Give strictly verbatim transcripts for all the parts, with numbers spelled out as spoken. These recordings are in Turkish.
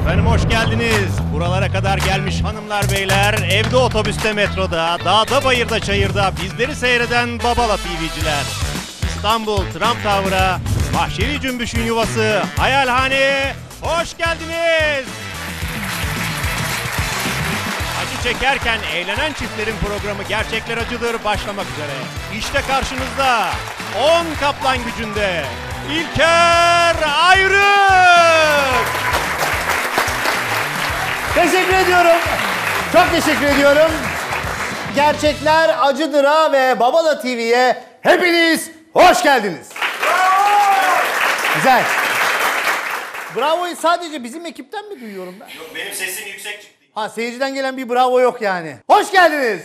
Efendim hoş geldiniz. Buralara kadar gelmiş hanımlar beyler, evde, otobüste, metroda, dağda, bayırda, çayırda bizleri seyreden Babala T V'ciler. İstanbul, Trump Tower'a, Vahşeli Cümbüş'ün yuvası, Hayalhane'ye hoş geldiniz. Acı çekerken eğlenen çiftlerin programı Gerçekler Acıdır başlamak üzere. İşte karşınızda on kaplan gücünde İlker Ayrık. Teşekkür ediyorum. Çok teşekkür ediyorum. Gerçekler Acıdır'a ve Babala T V'ye hepiniz hoş geldiniz. Güzel. Bravo'yu sadece bizim ekipten mi duyuyorum ben? Yok, benim sesim yüksek çıktı. Ha, seyirciden gelen bir bravo yok yani. Hoş geldiniz.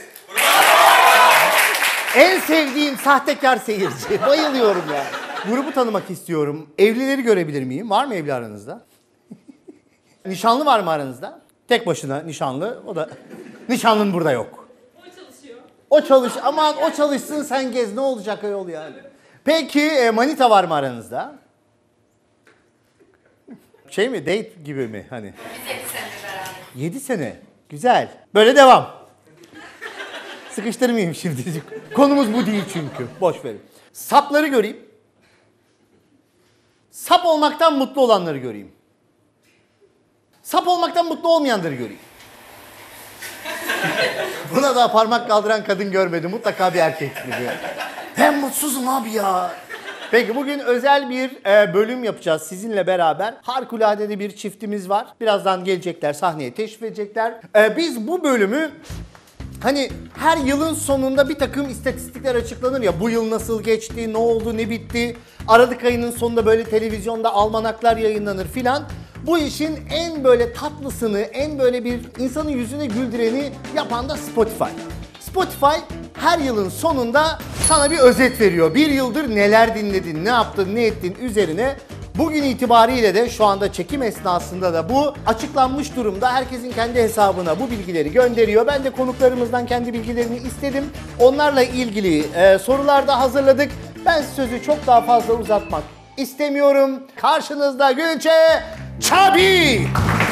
En sevdiğim sahtekar seyirci. Bayılıyorum ya. Grubu tanımak istiyorum. Evlileri görebilir miyim? Var mı evli aranızda? Nişanlı var mı aranızda? Tek başına nişanlı. O da nişanlın burada yok. O çalışıyor. O çalış. Aman o çalışsın, sen gez. Ne olacak ayol yani? Peki e, manita var mı aranızda? Şey mi? Date gibi mi hani? Biz yedi senedir beraber. Yedi sene. Güzel. Böyle devam. Sıkıştırmayayım şimdi. Konumuz bu değil çünkü. Boş verin. Sapları göreyim. Sap olmaktan mutlu olanları göreyim. Sap olmaktan mutlu olmayanları göreyim. Buna daha parmak kaldıran kadın görmedim. Mutlaka bir erkek gibi. Ben mutsuzum abi ya. Peki bugün özel bir e, bölüm yapacağız sizinle beraber. Harikulade de bir çiftimiz var. Birazdan gelecekler, sahneye teşrif edecekler. E, biz bu bölümü hani her yılın sonunda bir takım istatistikler açıklanır ya. Bu yıl nasıl geçti, ne oldu, ne bitti. Aralık ayının sonunda böyle televizyonda almanaklar yayınlanır filan. Bu işin en böyle tatlısını, en böyle bir insanın yüzüne güldüreni yapan da Spotify. Spotify her yılın sonunda sana bir özet veriyor. Bir yıldır neler dinledin, ne yaptın, ne ettin üzerine. Bugün itibariyle de şu anda çekim esnasında da bu açıklanmış durumda. Herkesin kendi hesabına bu bilgileri gönderiyor. Ben de konuklarımızdan kendi bilgilerini istedim. Onlarla ilgili e, sorular da hazırladık. Ben sözü çok daha fazla uzatmak istemiyorum. Karşınızda Gülçe Çabi.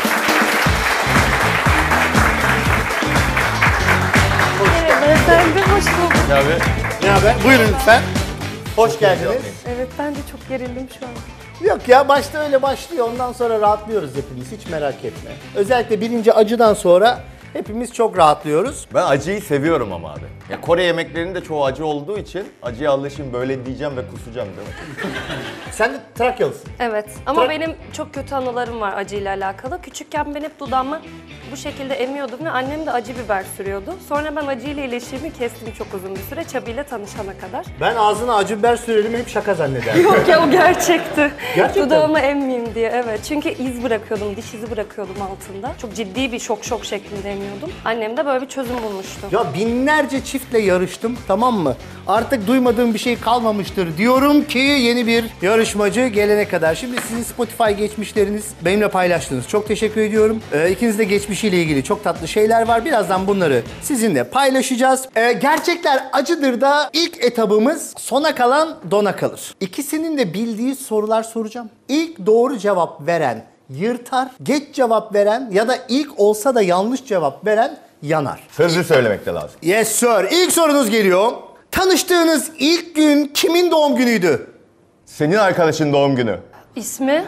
Merhaba efendim, hoş bulduk. Ne haber? Ne haber? Buyurun lütfen. Hoş geldiniz. Evet, ben de çok gerildim şu an. Yok ya, başta öyle başlıyor, ondan sonra rahatlıyoruz hepimiz, hiç merak etme. Özellikle birinci acıdan sonra hepimiz çok rahatlıyoruz. Ben acıyı seviyorum ama abi. Ya Kore yemeklerinin de çoğu acı olduğu için acıya alışayım, böyle diyeceğim ve kusacağım değil mi? Sen de Trakyalısın. Evet, ama Tra- benim çok kötü anılarım var acıyla alakalı. Küçükken ben hep dudağımı bu şekilde emiyordum ve annem de acı biber sürüyordu. Sonra ben acıyla ilişkimi kestim çok uzun bir süre, Çabi'yle tanışana kadar. Ben ağzına acı biber sürerim, hep şaka zannederdim. Yok ya, o gerçekti. Gerçekten Dudağımı emmeyeyim diye, evet. Çünkü iz bırakıyordum, diş izi bırakıyordum altında. Çok ciddi bir şok şok şeklinde emiyordum. Annem de böyle bir çözüm bulmuştu. Ya binlerce çiftle yarıştım, tamam mı? Artık duymadığım bir şey kalmamıştır diyorum ki yeni bir yarışmacı gelene kadar. Şimdi sizin Spotify geçmişleriniz benimle paylaştınız. Çok teşekkür ediyorum. Ee, ikiniz de geçmişiyle ilgili çok tatlı şeyler var. Birazdan bunları sizinle paylaşacağız. Ee, Gerçekler Acıdır da ilk etabımız sona kalan dona kalır. İkisinin de bildiği sorular soracağım. İlk doğru cevap veren yırtar, geç cevap veren ya da ilk olsa da yanlış cevap veren yanar. Sözlü söylemek de lazım. Yes sir. İlk sorunuz geliyor. Tanıştığınız ilk gün kimin doğum günüydü? Senin arkadaşın doğum günü. İsmi?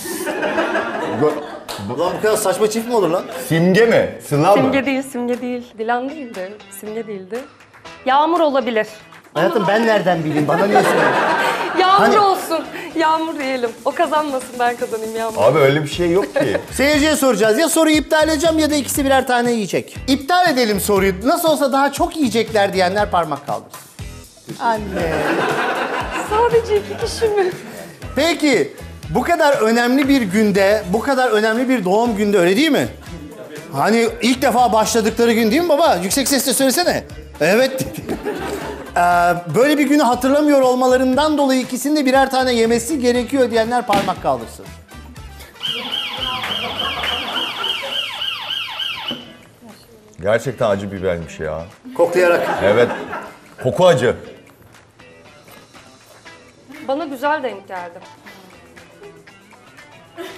Ulan bu kadar saçma çift mi olur lan? Simge mi? Sıla mı? Simge değil, Simge değil. Dilan değildi, Simge değildi. Yağmur olabilir. Hayatım ben nereden bileyim? Bana niye söylüyorsun? Yağmur Hani- olsun. Yağmur diyelim. O kazanmasın, ben kazanayım Yağmur. Abi öyle bir şey yok ki. Seyirciye soracağız. Ya soruyu iptal edeceğim ya da ikisi birer tane yiyecek. İptal edelim soruyu. Nasıl olsa daha çok yiyecekler diyenler parmak kaldırsın. Anne. Sadece iki kişi mi? Peki bu kadar önemli bir günde, bu kadar önemli bir doğum günde, öyle değil mi? Hani ilk defa başladıkları gün değil mi baba? Yüksek sesle söylesene. Evet. Ee, böyle bir günü hatırlamıyor olmalarından dolayı ikisinin de birer tane yemesi gerekiyor diyenler parmak kaldırsın. Gerçekten acı bibermiş ya. Koklayarak. Evet. Koku acı. Bana güzel denk geldi.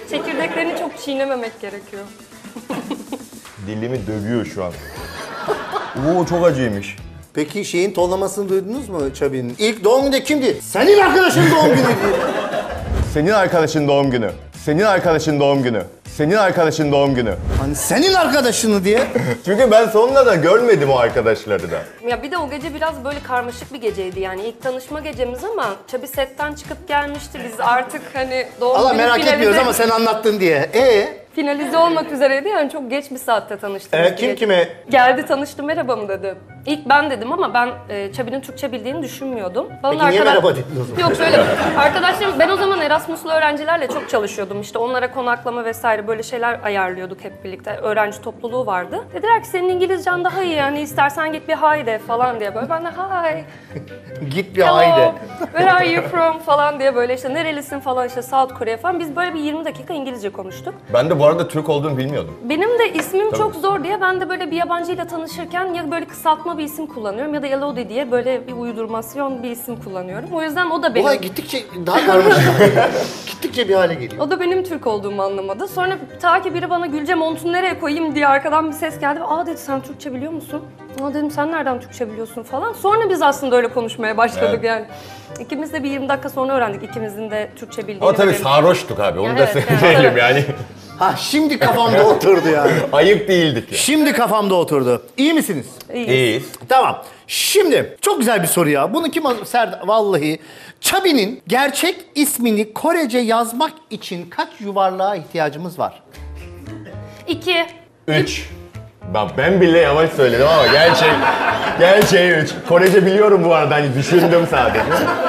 Çekirdeklerini çok çiğnememek gerekiyor. Dilimi dövüyor şu an. Oo çok acıymış. Peki şeyin tonlamasını duydunuz mu Çabi'nin? İlk doğum günü kimdi? Senin arkadaşın doğum günü diye. Senin arkadaşın doğum günü. Senin arkadaşın doğum günü. Senin arkadaşın doğum günü. Hani senin arkadaşını diye. Çünkü ben sonunda da görmedim o arkadaşları da. Ya bir de o gece biraz böyle karmaşık bir geceydi yani. İlk tanışma gecemiz ama Çabi setten çıkıp gelmişti. Biz artık hani doğum Allah günü merak finalize, etmiyoruz ama sen anlattın diye. Ee? finalize olmak üzereydi yani çok geç bir saatte tanıştık. Evet, kim kime? Geldi tanıştı merhaba mı dedi. İlk ben dedim ama ben e, Çabi'nin Türkçe bildiğini düşünmüyordum. Bana Peki niye merhaba dedin o zaman? Yok şöyle, arkadaşlarım ben o zaman Erasmus'lu öğrencilerle çok çalışıyordum. İşte onlara konaklama vesaire böyle şeyler ayarlıyorduk hep birlikte. Öğrenci topluluğu vardı. Dediler ki senin İngilizcen daha iyi yani istersen git bir hi de falan diye böyle. Ben de hi. Git bir Hello, haydi. where are you from falan diye böyle işte nerelisin falan işte South Korea falan. Biz böyle bir yirmi dakika İngilizce konuştuk. Ben de bu arada Türk olduğunu bilmiyordum. Benim de ismim çok zor diye ben de böyle bir yabancıyla tanışırken ya böyle kısaltma bir isim kullanıyorum ya da Elodie diye böyle bir uydurmasyon bir isim kullanıyorum. O yüzden o da benim. Olay gittikçe daha karmaşık. Gittikçe bir hale geliyor. O da benim Türk olduğumu anlamadı. Sonra ta ki biri bana Gülce montunu nereye koyayım diye arkadan bir ses geldi. Aa dedi sen Türkçe biliyor musun? Aa dedim sen nereden Türkçe biliyorsun falan. Sonra biz aslında öyle konuşmaya başladık Evet. yani. İkimiz de bir yirmi dakika sonra öğrendik ikimizin de Türkçe bildiğini. Ama tabii ve benim- sarhoştuk abi, onu Ya da evet, yani, söyleyelim tabii. yani. Ha şimdi kafamda oturdu yani. Ayıp değildik ya. Şimdi kafamda oturdu. İyi misiniz? İyi. İyiyiz. Tamam. Şimdi çok güzel bir soru ya. Bunu kim haz- Serdar vallahi Çabi'nin gerçek ismini Korece yazmak için kaç yuvarlığa ihtiyacımız var? İki. Üç. Ben, ben bile yavaş söyledim ama gerçek, gerçeği üç. Korece biliyorum bu arada, hani düşündüm sadece.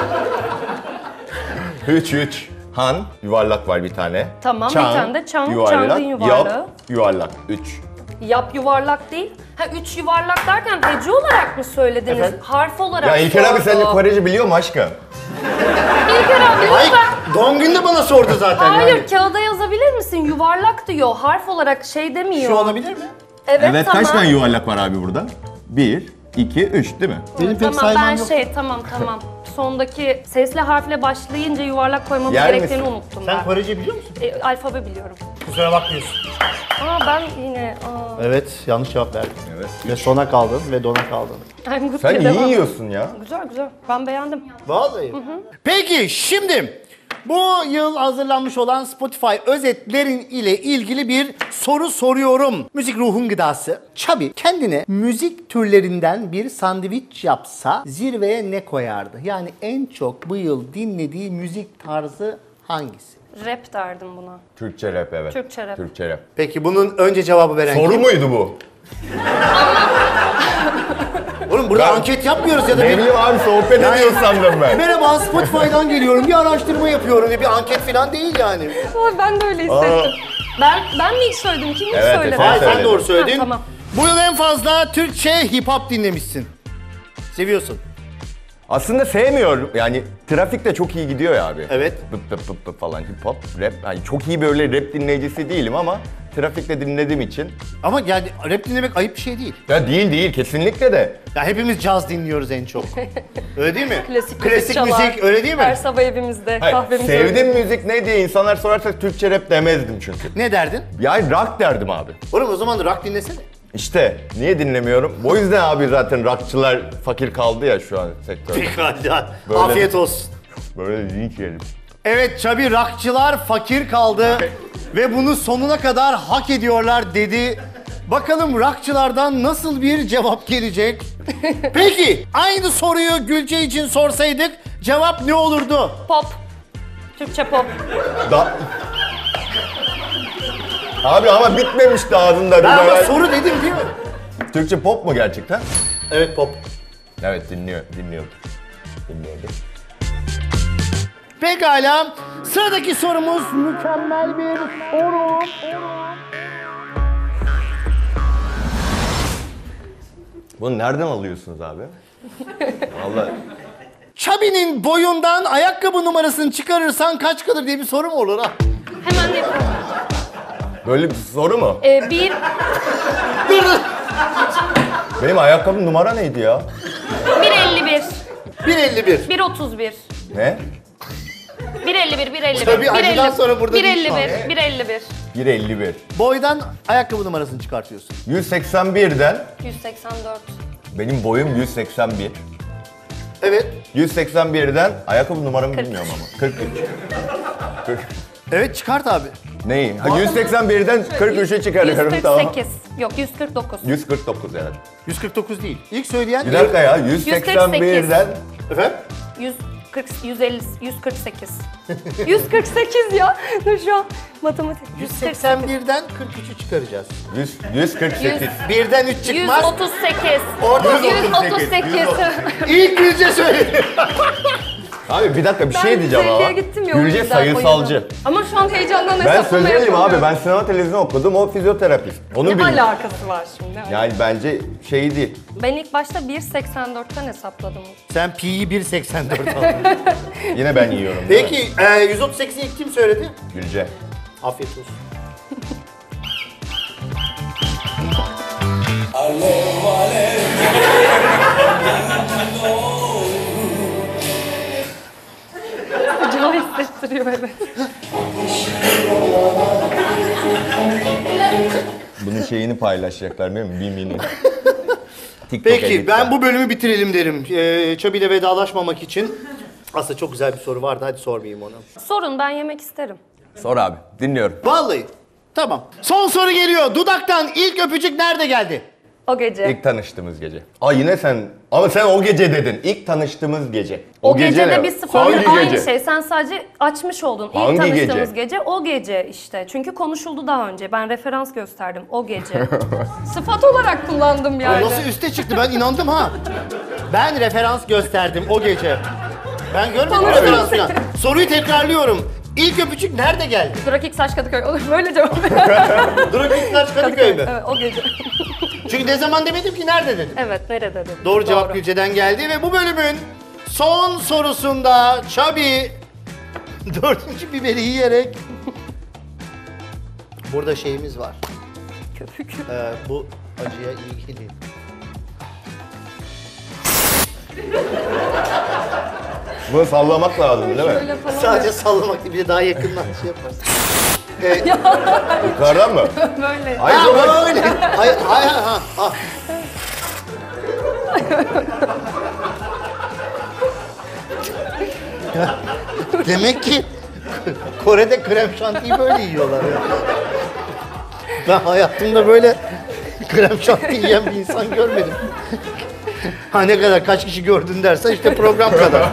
Üç, üç. Han, yuvarlak var bir tane. Tamam, bir tane de çan, yuvarlak. çangın yuvarlağı. Yap, yuvarlak. Üç. Yap yuvarlak değil. Ha üç yuvarlak derken hece olarak mı söylediniz? Efendim? Harf olarak Ya İlker abi sordu. sence Korece biliyor mu aşkım? İlker abi Hayır, lütfen. doğum gününde bana sordu zaten. Hayır yani. kağıda yazabilir misin? Yuvarlak diyor. Harf olarak şey demiyor. Şu olabilir mi? Evet, tamam. yuvarlak var abi burada? Bir, iki, üç değil mi? Benim pek Tamam saymam ben yok. şey tamam tamam. Sondaki sesli harfle başlayınca yuvarlak koymamız Yer gerektiğini misin? unuttum Sen ben. Korece biliyor musun? E, alfabe biliyorum. Kusura bakmıyorsun. Aa ben yine aa. Evet, yanlış cevap verdin. Evet. Ve sona kaldın ve dona kaldın. I'm good Sen diye iyi devam. yiyorsun ya. Güzel güzel. Ben beğendim. Vallahi. Peki şimdi bu yıl hazırlanmış olan Spotify özetlerin ile ilgili bir soru soruyorum. Müzik ruhun gıdası. Çabi kendine müzik türlerinden bir sandviç yapsa zirveye ne koyardı? Yani en çok bu yıl dinlediği müzik tarzı hangisi? Rap derdim buna. Türkçe rap evet. Türkçe rap. Türkçe rap. Peki bunun önce cevabı veren Soru kim? muydu bu? Oğlum burada Ben- anket yapmıyoruz ya da Ne bir... bileyim abi, sohbet ediyoruz sandım ben. Merhaba Spotify'dan geliyorum, bir araştırma yapıyorum diye bir anket falan değil yani. Aa, ben de öyle hissettim. Ben ben mi ilk söyledim? Kim ilk Evet, söyledi? Efe Hayır sen söyledim. doğru söyledin. Ha, tamam. Bu yıl en fazla Türkçe hip hop dinlemişsin. Seviyorsun. Aslında sevmiyorum. Yani trafikte çok iyi gidiyor ya abi. Evet. Bıp bıp bıp bıp falan hip hop, rap. Yani çok iyi böyle rap dinleyicisi değilim ama trafikte dinlediğim için. Ama yani rap dinlemek ayıp bir şey değil. Ya değil değil kesinlikle de. Ya hepimiz caz dinliyoruz en çok. Öyle değil mi? Klasik, Klasik çalar. müzik öyle değil Her mi? sabah evimizde Hayır, kahvemizi sevdiğim müzik ne diye insanlar sorarsa Türkçe rap demezdim çünkü. Ne derdin? Yani rock derdim abi. Oğlum o zaman rock dinlesene. İşte niye dinlemiyorum? O yüzden abi zaten rockçılar fakir kaldı ya şu an sektörde. Pekala. Böyle- Afiyet olsun. Böyle linç yedim. Evet Çabi, rockçılar fakir kaldı ve bunu sonuna kadar hak ediyorlar dedi. Bakalım rockçılardan nasıl bir cevap gelecek? Peki aynı soruyu Gülce için sorsaydık cevap ne olurdu? Pop. Türkçe pop. Da... Abi ama bitmemişti ağzında. Ben ama böyle- soru dedim değil mi? Türkçe pop mu gerçekten? Evet pop. Evet dinliyor, dinliyordu. Dinliyordu. Pekala. Sıradaki sorumuz mükemmel bir soru. Bunu nereden alıyorsunuz abi? Vallahi Çabi'nin boyundan ayakkabı numarasını çıkarırsan kaç kalır diye bir soru mu olur ha? Hemen de yapıyorum. böyle bir soru mu? Ee, bir, Dur dur. Benim ayakkabım numara neydi ya? bir elli bir. bir elli bir. bir otuz bir. Ne? bir elli bir, bir elli bir. Tabii acıdan sonra burada değil şu an. bir elli bir, bir elli bir. bir elli bir. Boydan ayakkabı numarasını çıkartıyorsun. yüz seksen birden yüz seksen dört. benim boyum yüz seksen bir. Evet. yüz seksen birden ayakkabı numaramı bilmiyorum ama. kırk üç. kırk. Evet çıkart abi. Neyi? Ha, yüz seksen birden kırk üçe çıkarıyorum yüz kırk tamam. sekiz. Yok yüz kırk dokuz. yüz kırk dokuz evet. yüz kırk dokuz değil. İlk söyleyen... Bir dakika ya yüz seksen birden Efendim? yüz kırk, yüz elli, yüz kırk sekiz. yüz kırk sekiz ya. Dur şu an matematik. yüz seksen birden kırk üçü çıkaracağız. yüz, yüz kırk sekiz. Birden üç yüz çıkmaz. otuz sekiz. Orada yüz otuz sekiz. İlk Gülce söyledi. Abi bir dakika bir Ben şey diyeceğim ama. Zevli'ye gittim ya, o Gülce yüzden sayısalcı. o yüzden. Ama şu an heyecandan Ben hesaplama söyleyeyim abi yapamıyorum. ben sinema televizyon okudum o fizyoterapist. Onu Ne bilmiyorum. alakası var şimdi? Yani bence şey değil. Ben ilk başta bir seksen dörtten hesapladım. Sen pi'yi bir seksen dört aldın. Yine ben yiyorum. değil mi? Peki e, yüz otuz sekizi ilk kim söyledi? Gülce. Afiyet olsun. Acıma hissettiriyor evet. Bunun şeyini paylaşacaklar değil mi? Bimini. TikTok Peki editler. ben bu bölümü bitirelim derim. Ee, Çabi ile vedalaşmamak için. Aslında çok güzel bir soru vardı. Hadi sormayayım onu. Sorun, ben yemek isterim. Sor abi dinliyorum. Vallahi. Tamam. Son soru geliyor. Dudaktan ilk öpücük nerede geldi? O gece. İlk tanıştığımız gece. Aa yine sen ama sen o gece dedin. İlk tanıştığımız gece. O, gece ne? de bir sıfır Hangi bir aynı gece? şey. Sen sadece açmış oldun. İlk Hangi tanıştığımız gece? gece o gece işte. Çünkü konuşuldu daha önce. Ben referans gösterdim o gece. Sıfat olarak kullandım yani. Nasıl üste çıktı? Ben inandım ha. Ben referans gösterdim o gece. Ben görmedim Konuşuruz. referans falan. Soruyu tekrarlıyorum. İlk öpücük nerede geldi? Durak ilk saç Kadıköy. Olur böyle cevap ver. Durak İktidaş Kadıköy mü? Evet o gece. Çünkü ne zaman demedim ki nerede dedim. Evet nerede dedim. Doğru cevap Gülce'den geldi ve bu bölümün son sorusunda Çabi dördüncü biberi yiyerek burada şeyimiz var. Köpük. Ee, bu acıya iyi geliyor. Bunu sallamak lazım değil mi? Böyle falan. Sadece sallamak değil, bir de daha yakından şey yaparsın. Ee, Yukarıdan mı? Böyle. Hayır ha, çok öyle. Hayır, hayır, ha, ha. Demek ki Kore'de krem şantiyi böyle yiyorlar ya. Ben hayatımda böyle krem şanti yiyen bir insan görmedim. Ha ne kadar, kaç kişi gördün dersen işte program kadar.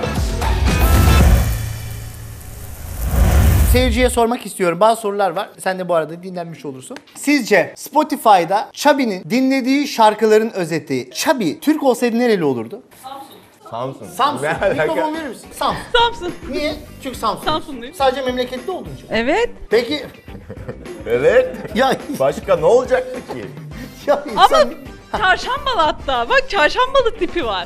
Seyirciye sormak istiyorum. Bazı sorular var. Sen de bu arada dinlenmiş olursun. Sizce Spotify'da Çabi'nin dinlediği şarkıların özeti. Çabi Türk olsaydı nereli olurdu? Samsun. Samsun. Ne alaka? Mikrofon verir misin? Samsun. Samsun. Niye? Çünkü Samsun. Samsunluyum. Sadece memleketli olduğun için. Evet. Peki Evet. ya Başka ne olacaktı ki? ya Ama insan... çarşambalı hatta. Bak çarşambalı tipi var.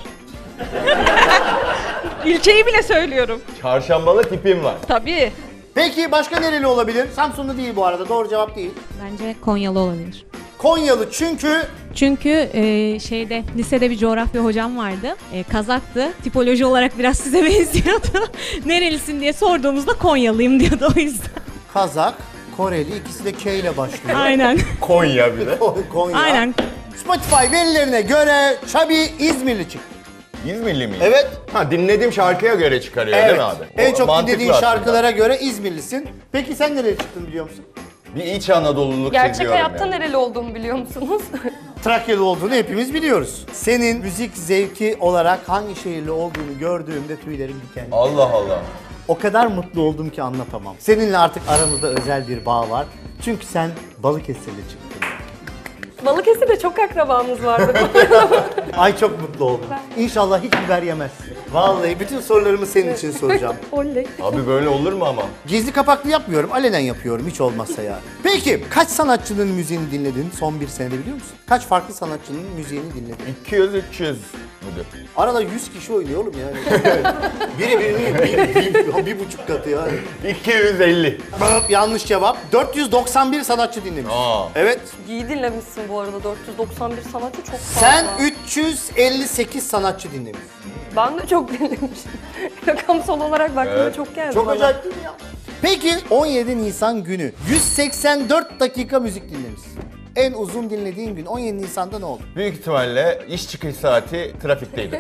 İlçeyi bile söylüyorum. Çarşambalı tipim var. Tabii. Peki başka nereli olabilir? Samsunlu değil bu arada. Doğru cevap değil. Bence Konyalı olabilir. Konyalı çünkü Çünkü e, şeyde lisede bir coğrafya hocam vardı. E, Kazaktı. Tipoloji olarak biraz size benziyordu. Nerelisin diye sorduğumuzda Konyalıyım diyordu o yüzden. Kazak, Koreli ikisi de K ile başlıyor. Aynen. Konya bir de. Konya. Aynen. Spotify verilerine göre Çabi İzmirli çıktı. İzmirli miyim? Evet. Ha dinlediğim şarkıya göre çıkarıyor değil mi abi? En O çok mantıklı dinlediğin aslında. şarkılara göre İzmirlisin. Peki sen nereye çıktın biliyor musun? Bir İç Anadolu'luluk Gerçek seziyorum hayatta yani. nereli olduğumu biliyor musunuz? Trakyalı olduğunu hepimiz biliyoruz. Senin müzik zevki olarak hangi şehirli olduğunu gördüğümde tüylerim diken. Allah Allah. O kadar mutlu oldum ki anlatamam. Seninle artık aramızda özel bir bağ var. Çünkü sen Balıkesirli çıktın. Balıkesir'de çok akrabamız vardı. Ay çok mutlu oldum. İnşallah hiç biber yemezsin. Vallahi bütün sorularımı senin için soracağım. Oley. Abi böyle olur mu ama? Gizli kapaklı yapmıyorum, alenen yapıyorum hiç olmazsa ya. Peki kaç sanatçının müziğini dinledin son bir senede biliyor musun? Kaç farklı sanatçının müziğini dinledin? iki yüz üç yüz müdür? Arada yüz kişi oynuyor oğlum yani. Biri birinin bir, bir, bir buçuk katı yani. iki yüz elli. Yanlış cevap. dört yüz doksan bir sanatçı dinlemiş. Aa. Evet. İyi dinlemişsin bu arada. dört yüz doksan bir sanatçı çok fazla. Sen üç yüz elli sekiz sanatçı dinlemişsin. Ben de çok dinlemişim. Rakamsal olarak baktığımda Evet. çok geldi Çok bana. acayip değil mi ya? Peki on yedi Nisan günü yüz seksen dört dakika müzik dinlemişsin. En uzun dinlediğin gün on yedi Nisan'da ne oldu? Büyük ihtimalle iş çıkış saati trafikteydim.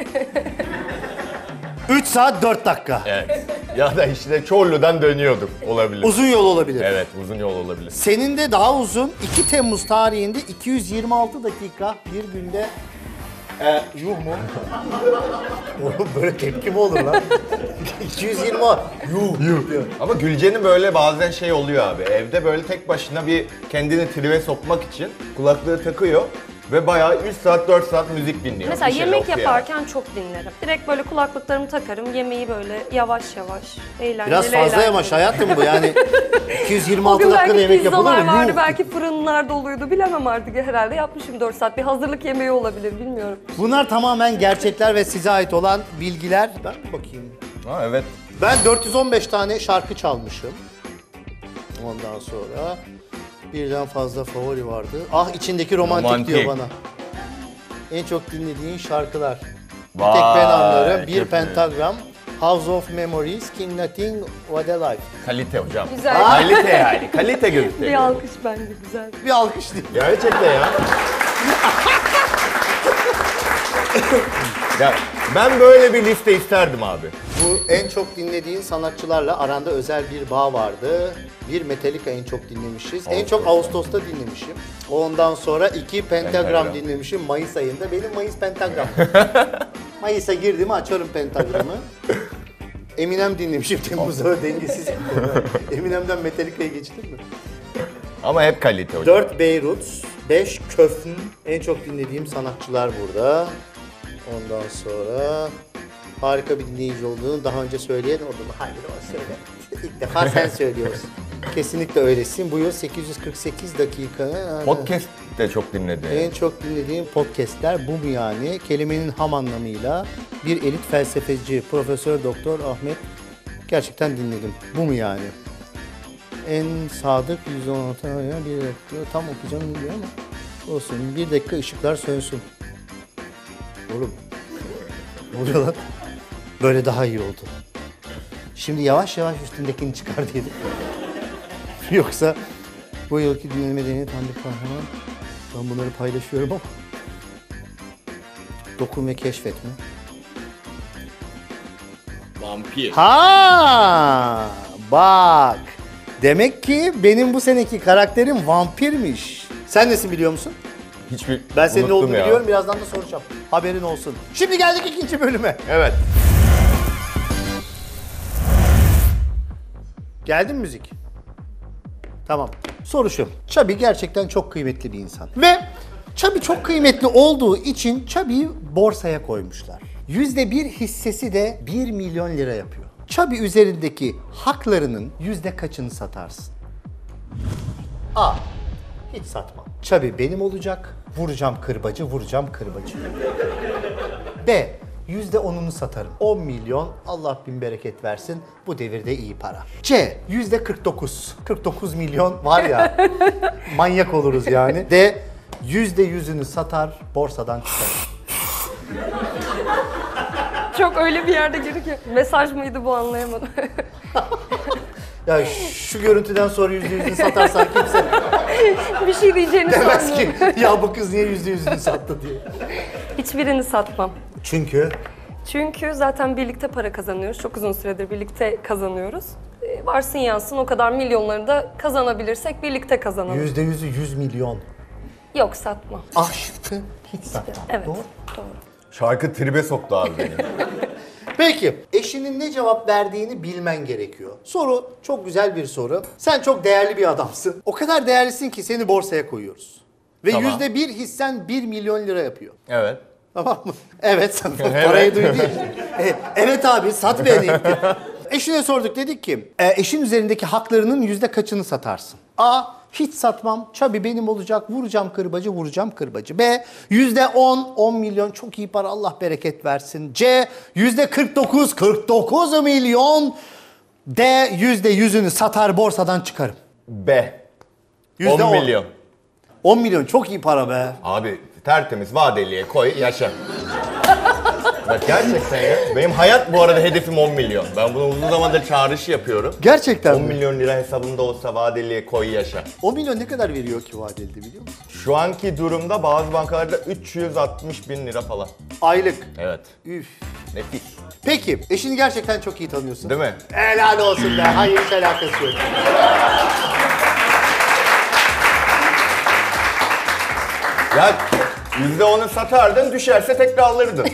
üç saat dört dakika. Evet. Ya da işte Çorlu'dan dönüyorduk olabilir. Uzun yol olabilir. Evet, uzun yol olabilir. Senin de daha uzun iki Temmuz tarihinde iki yüz yirmi altı dakika bir günde e, yuh mu? Oğlum böyle tepki mi olur lan? iki yüz yirmi yuh yuh diyor. Ama Gülce'nin böyle bazen şey oluyor abi. Evde böyle tek başına bir kendini tribe sokmak için kulaklığı takıyor ve bayağı üç saat dört saat müzik dinliyor. Mesela Bir şey yemek yok yani. yaparken çok dinlerim. Direkt böyle kulaklıklarımı takarım, yemeği böyle yavaş yavaş, eğlenceli Biraz fazla eğlenceli. yavaş hayatım bu yani. iki yüz yirmi altı Bugün dakikada belki yemek yapılır pizzalar mı? vardı, Yuh. belki fırınlar doluydu. Bilemem artık, herhalde yapmışım dört saat. Bir hazırlık yemeği olabilir, bilmiyorum. Bunlar tamamen gerçekler ve size ait olan bilgiler. Ben bir bakayım. Ha, evet. Ben dört yüz on beş tane şarkı çalmışım. Ondan sonra birden fazla favori vardı. Ah içindeki romantik, Romantik. diyor bana. En çok dinlediğin şarkılar. Bir Vay, tek ben anlarım. Bir çok iyi. pentagram. House of Memories, King Nothing, What a Life. Kalite hocam. Güzel. Kalite yani. Kalite Bir gösteriyor. alkış bence, güzel. Bir alkış değil. Gerçekten ya. Ya ben böyle bir liste isterdim abi. Bu en çok dinlediğin sanatçılarla aranda özel bir bağ vardı. Bir Metallica en çok dinlemişiz. En çok Ağustos'ta dinlemişim. Ondan sonra iki Pentagram, Pentagram. dinlemişim Mayıs ayında. Benim Mayıs Pentagram. Mayıs'a girdim açarım Pentagram'ı. Eminem dinlemişim Temmuz'da dengesiz. Eminem'den Metallica'ya geçtim mi? Ama hep kalite hocam. dört Beyrut, beş Köfn. En çok dinlediğim sanatçılar burada. Ondan sonra harika bir dinleyici olduğunu daha önce söyleyen oldu mu? Hayır, o söyle. İlk defa sen söylüyorsun. Kesinlikle öylesin. Bu yıl sekiz yüz kırk sekiz dakika. Podcast de çok dinledi. En çok dinlediğim podcastler bu mu yani? Kelimenin ham anlamıyla bir elit felsefeci Profesör Doktor Ahmet gerçekten dinledim. Bu mu yani? En sadık yüz on altı ya bir dakika tam okuyacağım diyor ama olsun. Bir dakika ışıklar sönsün. Oğlum ne oluyor lan? Böyle daha iyi oldu. Şimdi yavaş yavaş üstündekini çıkar diyelim. Yoksa bu yılki dinleme deneyimi tam bir kahraman. Ben bunları paylaşıyorum ama. Dokun ve keşfetme. Vampir. Ha, bak. Demek ki benim bu seneki karakterim vampirmiş. Sen nesin biliyor musun? Hiçbir Ben senin ne unuttum olduğunu ya. biliyorum. Birazdan da soracağım. Haberin olsun. Şimdi geldik ikinci bölüme. Evet. Geldi mi müzik? Tamam. Soru şu. Chubby gerçekten çok kıymetli bir insan. Ve Chubby çok kıymetli olduğu için Chubby'yi borsaya koymuşlar. Yüzde bir hissesi de bir milyon lira yapıyor. Chubby üzerindeki haklarının yüzde kaçını satarsın? A. Hiç satmam. Chubby benim olacak. Vuracağım kırbacı, vuracağım kırbacı. B. Yüzde onunu satarım. on milyon, Allah bin bereket versin. Bu devirde iyi para. C. Yüzde kırk dokuz. kırk dokuz milyon var ya. Manyak oluruz yani. D. Yüzde yüzünü satar, borsadan çıkarır. Çok öyle bir yerde geri ki. Mesaj mıydı bu, anlayamadım. Ya şu görüntüden sonra yüzde yüzünü satarsan kimse Bir şey diyeceğini demez sanmıyorum. ki ya bu kız niye yüzde yüzünü sattı diye. Hiçbirini satmam. Çünkü Çünkü zaten birlikte para kazanıyoruz. Çok uzun süredir birlikte kazanıyoruz. Ee, Varsın yansın o kadar milyonları da kazanabilirsek birlikte kazanalım. yüzde yüzü yüz milyon. Yok, satmam. Ah şıkkı hiç satmam. Evet. Doğru. Doğru. Şarkı tribe soktu abi beni. Peki, eşinin ne cevap verdiğini bilmen gerekiyor. Soru çok güzel bir soru. Sen çok değerli bir adamsın. O kadar değerlisin ki seni borsaya koyuyoruz. Ve Tamam. yüzde bir hissen bir milyon lira yapıyor. Evet. Tamam mı? Evet, sen parayı duydun. Evet, evet abi, sat beni. Eşine sorduk, dedik ki e, eşin üzerindeki haklarının yüzde kaçını satarsın? A. Hiç satmam. Chubby benim olacak. Vuracağım kırbacı, vuracağım kırbacı. B. Yüzde on, on milyon. Çok iyi para. Allah bereket versin. C. Yüzde kırk dokuz, kırk dokuz milyon. D. Yüzde yüzünü satar, borsadan çıkarım. B. Yüzde on milyon. on milyon çok iyi para be. Abi tertemiz vadeliye koy yaşa. Bak gerçekten ya. Benim hayat bu arada hedefim on milyon. Ben bunu uzun zamandır çağrışı yapıyorum. Gerçekten on mi? milyon lira hesabında olsa vadeliye koy yaşa. on milyon ne kadar veriyor ki vadelide biliyor musun? Şu anki durumda bazı bankalarda üç yüz altmış bin lira falan. Aylık. Evet. Üf. Nefis. Peki, eşini gerçekten çok iyi tanıyorsun. Değil mi? Helal olsun be. Hayır, hiç alakası yok. Ya yüzde onu satardın, düşerse tekrar alırdın.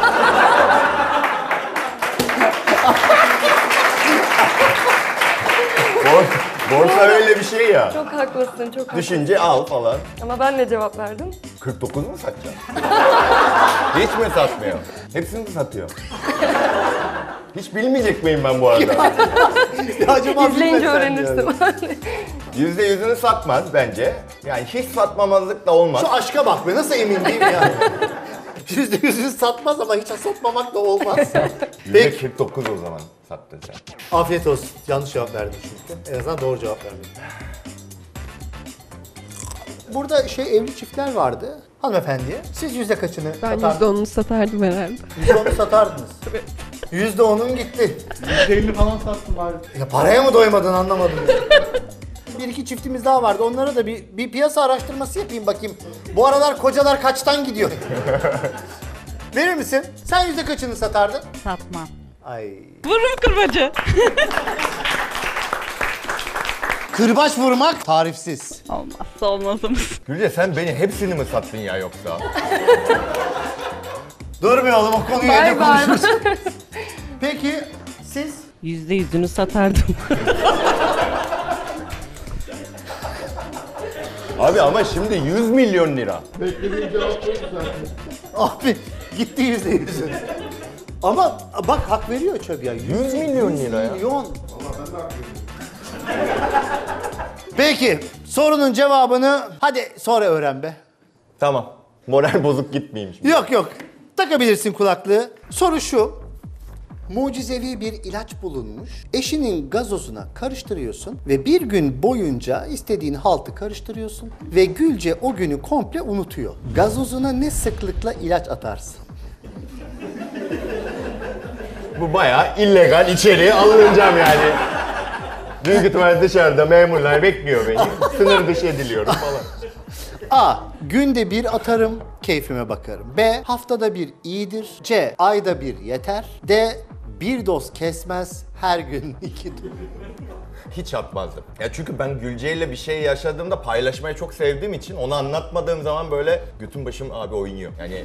Borsa, borsa öyle bir şey ya. Çok haklısın, çok haklısın. Düşünce al falan. Ama ben ne cevap verdim? kırk dokuz mu satacaksın? Hiç mi satmıyor? Hepsini mi satıyor? Hiç bilmeyecek miyim ben bu arada? Ya acaba İzleyince bilmesen diyorum. öğrenirsin. Yüzde yüzünü satmaz bence. Yani hiç satmamazlık da olmaz. Şu aşka bak be, nasıl emin değil mi ya? Yüzde yüzünü satmaz ama hiç satmamak da olmaz. Yüzde Peki, kırk dokuz o zaman sattın sen. afiyet olsun. Yanlış cevap verdim çünkü. En azından doğru cevap verdim. Burada şey evli çiftler vardı. Hanımefendiye. Siz yüzde kaçını Ben satardınız? yüzde onunu satardım herhalde. Yüzde onu satardınız. Yüzde onun gitti. yüzde elli falan sattım abi. Ya paraya mı doymadın anlamadım. Bir iki çiftimiz daha vardı. Onlara da bir, bir piyasa araştırması yapayım bakayım. Bu aralar kocalar kaçtan gidiyor? Verir misin? Sen yüzde kaçını satardın? Satmam. Ay. Vururum kırbacı. Kırbaç vurmak tarifsiz. Olmazsa olmazımız. Gülce sen beni hepsini mi sattın ya yoksa? Durmayalım, o konuyu Bay evde bay. konuşuruz. Peki siz? Yüzde yüzünü satardım. Abi ama şimdi yüz milyon lira. Beklediğim cevap çok güzel. Abi gitti yüzde yüzün. Ama bak hak veriyor Çöbi ya. yüz milyon lira ya. Milyon. Peki sorunun cevabını hadi sonra öğren be. Tamam. Moral bozuk gitmeyeyim şimdi. Yok yok. Takabilirsin kulaklığı. Soru şu. Mucizevi bir ilaç bulunmuş. Eşinin gazozuna karıştırıyorsun ve bir gün boyunca istediğin haltı karıştırıyorsun ve Gülce o günü komple unutuyor. Gazozuna ne sıklıkla ilaç atarsın? Bu bayağı illegal, içeriye alınacağım yani. Büyük ihtimalle dışarıda memurlar bekliyor beni. Sınır dışı ediliyorum falan. A. Günde bir atarım, keyfime bakarım. B. Haftada bir iyidir. C. Ayda bir yeter. D. Bir doz kesmez, her gün iki doz. Hiç atmazdım. Ya çünkü ben Gülce ile bir şey yaşadığımda paylaşmayı çok sevdiğim için onu anlatmadığım zaman böyle götüm başım abi oynuyor. Yani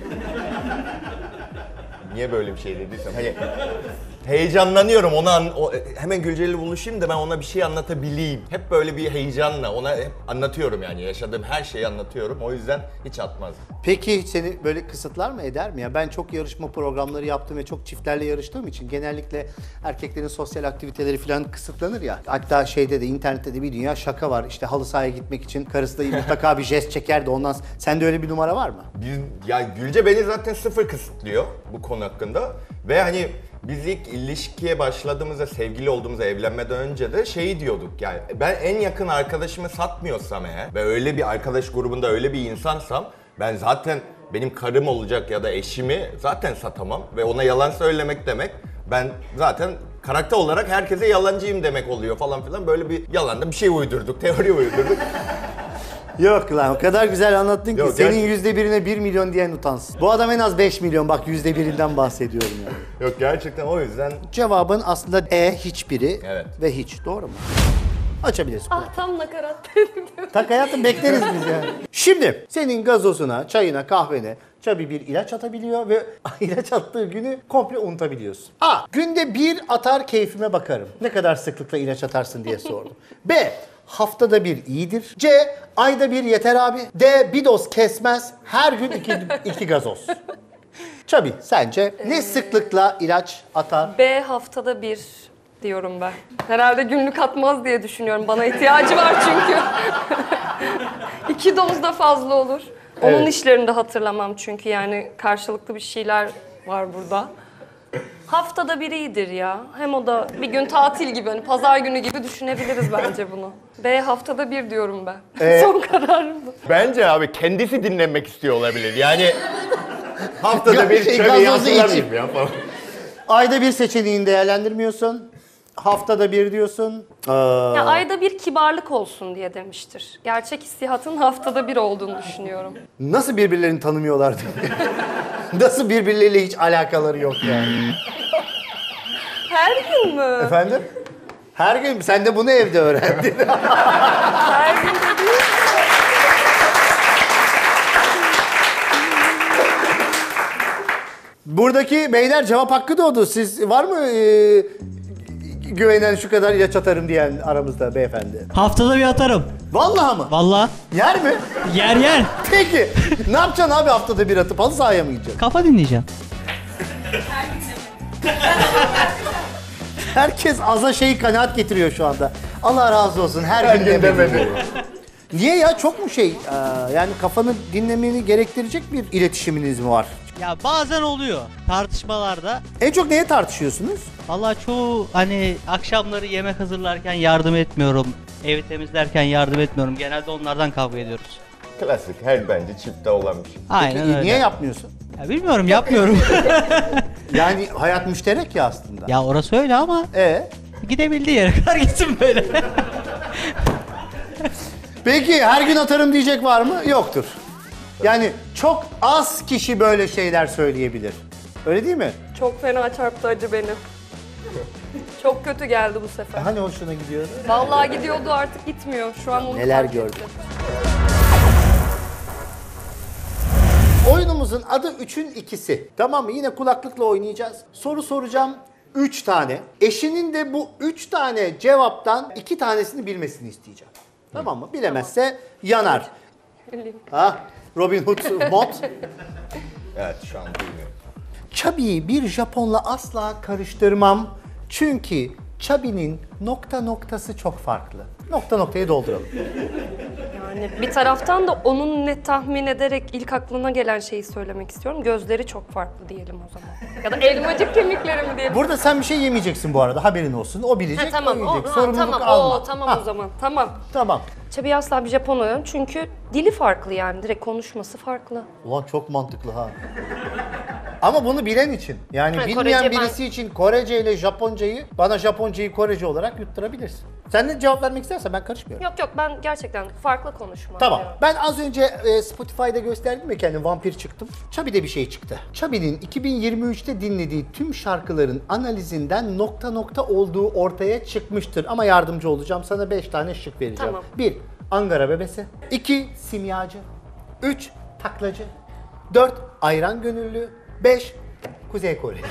niye böyle bir şey dediysem hani heyecanlanıyorum ona an- o, hemen Gülce ile buluşayım da ben ona bir şey anlatabileyim. Hep böyle bir heyecanla ona hep anlatıyorum yani yaşadığım her şeyi anlatıyorum. O yüzden hiç atmazdım. Peki seni böyle kısıtlar mı eder mi ya? Ben çok yarışma programları yaptım ve çok çiftlerle yarıştığım için genellikle erkeklerin sosyal aktiviteleri falan kısıtlanır ya. Hatta şeyde de internette de bir dünya şaka var. İşte halı sahaya gitmek için karısı da mutlaka bir jest çeker de ondan. Sende öyle bir numara var mı? Biz, ya Gülce beni zaten sıfır kısıtlıyor bu konu hakkında ve hani biz ilk ilişkiye başladığımızda, sevgili olduğumuzda, evlenmeden önce de şey diyorduk yani ben en yakın arkadaşımı satmıyorsam eğer ve öyle bir arkadaş grubunda öyle bir insansam ben zaten benim karım olacak ya da eşimi zaten satamam ve ona yalan söylemek demek ben zaten karakter olarak herkese yalancıyım demek oluyor falan filan böyle bir yalanda bir şey uydurduk, teori uydurduk. Yok lan o kadar güzel anlattın ki Yok, senin gerçekten. yüzde birine bir milyon diyen utansın. Bu adam en az beş milyon bak yüzde birinden bahsediyorum yani. Yok gerçekten o yüzden Cevabın aslında E hiçbiri Evet. ve hiç doğru mu? Açabilirsin. Ah tam nakarat dedim. Tak hayatım bekleriz biz yani. Şimdi senin gazozuna, çayına, kahvene Çabi bir ilaç atabiliyor ve ilaç attığı günü komple unutabiliyorsun. A. Günde bir atar keyfime bakarım. Ne kadar sıklıkla ilaç atarsın diye sordum. B. Haftada bir iyidir. C. Ayda bir yeter abi. D. Bir doz kesmez. Her gün iki, iki gazoz. Çabi sence ne sıklıkla ilaç atar? B haftada bir diyorum ben. Herhalde günlük atmaz diye düşünüyorum. Bana ihtiyacı var çünkü. İki doz da fazla olur. Onun Evet. işlerini de hatırlamam çünkü yani karşılıklı bir şeyler var burada. Haftada bir iyidir ya. Hem o da bir gün tatil gibi, hani pazar günü gibi düşünebiliriz bence bunu. B haftada bir diyorum ben. Ee, Son kararım bu. bence abi kendisi dinlenmek istiyor olabilir yani Haftada bir Şey, çömeyi gazozu içip. hatırlamayayım ya falan. Ayda bir seçeneğini değerlendirmiyorsun. Haftada bir diyorsun. Aa, Ya ayda bir kibarlık olsun diye demiştir. Gerçek hissiyatın haftada bir olduğunu düşünüyorum. nasıl birbirlerini tanımıyorlardı? Nasıl birbirleriyle hiç alakaları yok yani? Her gün mü? Efendim? Her gün sen de bunu evde öğrendin. Her gün de değil. Buradaki beyler cevap hakkı doğdu. Siz var mı e, güvenen şu kadar ilaç atarım diyen aramızda beyefendi? Haftada bir atarım. Vallahi mı? Vallahi. Yer mi? Yer yer. Peki. Ne yapacaksın abi haftada bir atıp halı sahaya mı gideceksin? Kafa dinleyeceğim. Herkes aza şeyi kanaat getiriyor şu anda. Allah razı olsun her, Her gün gün demedi. demedi. Niye ya çok mu şey e, yani kafanı dinlemeni gerektirecek bir iletişiminiz mi var? Ya bazen oluyor tartışmalarda. En çok neye tartışıyorsunuz? Vallahi çoğu hani akşamları yemek hazırlarken yardım etmiyorum. Evi temizlerken yardım etmiyorum. Genelde onlardan kavga ediyoruz. Klasik her bence çiftte olan bir şey. Aynen Peki, öyle. niye yapmıyorsun? Ya bilmiyorum yapmıyorum. Yani hayat müşterek ya aslında. Ya orası öyle ama E gidebildiği yere kadar gitsin böyle. Peki her gün atarım diyecek var mı? Yoktur. Yani çok az kişi böyle şeyler söyleyebilir. Öyle değil mi? Çok fena çarptı acı beni. Çok kötü geldi bu sefer. Hani hoşuna gidiyor? Vallahi gidiyordu artık gitmiyor. Şu an onu Neler fark gördüm. ettim. Oyunumuzun adı üçün ikisi. Tamam mı? Yine kulaklıkla oynayacağız. Soru soracağım. Üç tane. Eşinin de bu üç tane cevaptan iki tanesini bilmesini isteyeceğim. Tamam mı? Bilemezse yanar. Bileyim. Ha? Robin Hood mod. Evet şu an bilmiyorum. Chubby'yi bir Japonla asla karıştırmam. Çünkü Chubby'nin nokta noktası çok farklı. Nokta noktayı dolduralım. Yani bir taraftan da onun ne tahmin ederek ilk aklına gelen şeyi söylemek istiyorum. Gözleri çok farklı diyelim o zaman. Ya da elmacık kemikleri mi diyelim. Burada sen bir şey yemeyeceksin bu arada. Haberin olsun. O bilecek, Ha, tamam, o o, yiyecek. ha, Sorumluluk tamam, alma. o, tamam Ha, o zaman. Tamam. Tamam. Chubby asla bir Japon oyun çünkü dili farklı yani. Direkt konuşması farklı. Ulan çok mantıklı ha. Ama bunu bilen için. Yani Ha, bilmeyen Korece ben- birisi için Korece ile Japoncayı, bana Japoncayı Korece olarak yutturabilirsin. Sen de cevap vermek istersen ben karışmıyorum. Yok yok ben gerçekten farklı konuşma. Tamam. diyorum. Ben az önce e, Spotify'da gösterdim ya kendim vampir çıktım. Chubby'de bir şey çıktı. Chubby'nin iki bin yirmi üçte dinlediği tüm şarkıların analizinden nokta nokta olduğu ortaya çıkmıştır. Ama yardımcı olacağım. Sana beş tane şık vereceğim. Tamam. bir Angara bebesi. iki Simyacı. üç Taklacı. dört Ayran gönüllü. beş Kuzey Kore.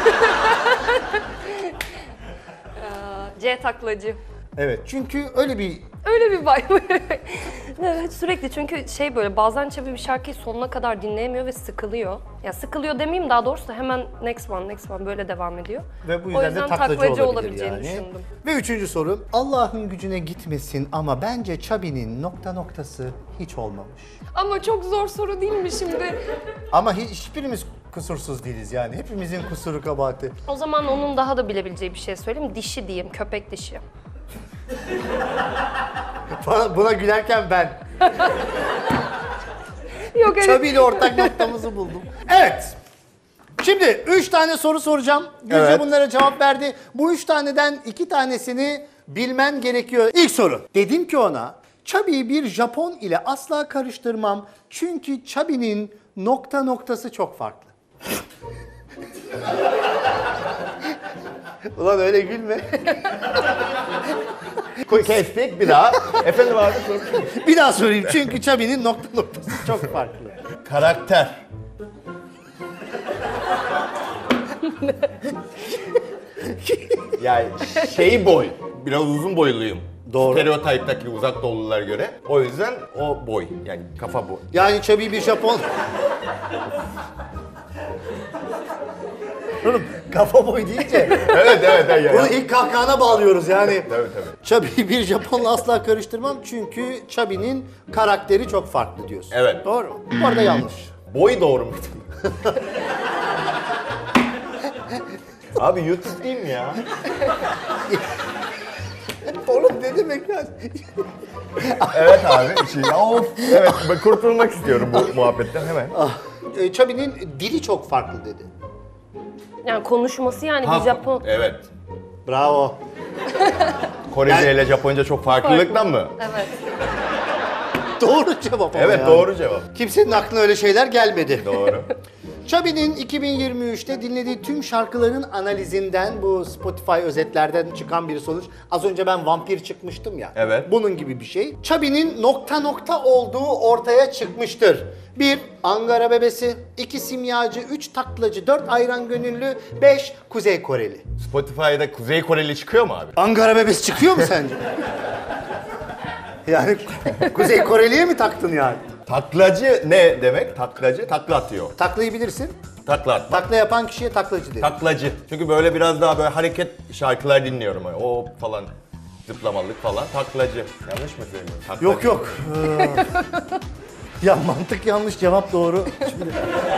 C taklacı. Evet çünkü öyle bir Öyle bir vibe. Evet sürekli çünkü şey böyle bazen Chubby bir şarkıyı sonuna kadar dinleyemiyor ve sıkılıyor. Ya sıkılıyor demeyeyim daha doğrusu hemen next one next one böyle devam ediyor. Ve bu O yüzden, yüzden de taklacı, taklacı olabilir olabileceğini yani. düşündüm. Ve üçüncü soru. Allah'ın gücüne gitmesin ama bence Chubby'nin nokta noktası hiç olmamış. Ama çok zor soru değil mi şimdi? Ama hiç, hiçbirimiz kusursuz değiliz yani. Hepimizin kusuru kabahati. O zaman onun daha da bilebileceği bir şey söyleyeyim. Dişi diyeyim, köpek dişi. Buna, buna gülerken ben. Yok evet. Chubby ile ortak noktamızı buldum. Evet. Şimdi üç tane soru soracağım. Gülce Evet. bunlara cevap verdi. Bu üç taneden iki tanesini bilmen gerekiyor. İlk soru. Dedim ki ona, Chubby'yi bir Japon ile asla karıştırmam. Çünkü Chubby'nin nokta noktası çok farklı. Ulan öyle gülme. Kestik bir daha. Efendim abi sor. Bir daha sorayım. Çünkü Chubby'nin nokta noktası çok farklı. Karakter. Yani şey boy. Biraz uzun boyluyum. Doğru. Stereotiptaki uzak doğululara göre. O yüzden o boy. Yani kafa bu. Yani Chubby bir Japon. Oğlum kafa boy deyince Evet evet. evet bunu yani. ilk kahkahana bağlıyoruz yani. Tabii tabii. Chubby'yi bir Japonla asla karıştırmam çünkü Chubby'nin karakteri çok farklı diyorsun. Evet. Doğru mu? Bu arada yanlış. Boy doğru mu? Abi YouTube değil mi ya? Oğlum ne demek lan? Evet abi. Şey, ya of. Evet ben kurtulmak istiyorum bu muhabbetten hemen. E, Chubby'nin dili çok farklı dedi. Yani konuşması yani Ha, bir Japon. Evet. Bravo. Korece Yani- ile Japonca çok farklılıktan mı? Evet. Doğru cevap ama Evet yani. doğru cevap. Kimsenin aklına öyle şeyler gelmedi. Doğru. Chubby'nin iki bin yirmi üçte dinlediği tüm şarkıların analizinden bu Spotify özetlerden çıkan bir sonuç. Az önce ben vampir çıkmıştım ya. Evet. Bunun gibi bir şey. Chubby'nin nokta nokta olduğu ortaya çıkmıştır. bir Angara bebesi, iki simyacı, üç taklacı, dört ayran gönüllü, beş Kuzey Koreli. Spotify'da Kuzey Koreli çıkıyor mu abi? Angara bebesi çıkıyor mu sence? Yani Kuzey Koreli'ye mi taktın yani? Taklacı ne demek? Taklacı takla atıyor. Taklayı bilirsin. Takla atma. Takla yapan kişiye taklacı denir. Taklacı. Çünkü böyle biraz daha böyle hareket şarkılar dinliyorum. Hani o falan zıplamalık falan. Taklacı. Yanlış mı söylüyorum? Taklacı. Yok yok. Ee, ya mantık yanlış, cevap doğru. Şimdi,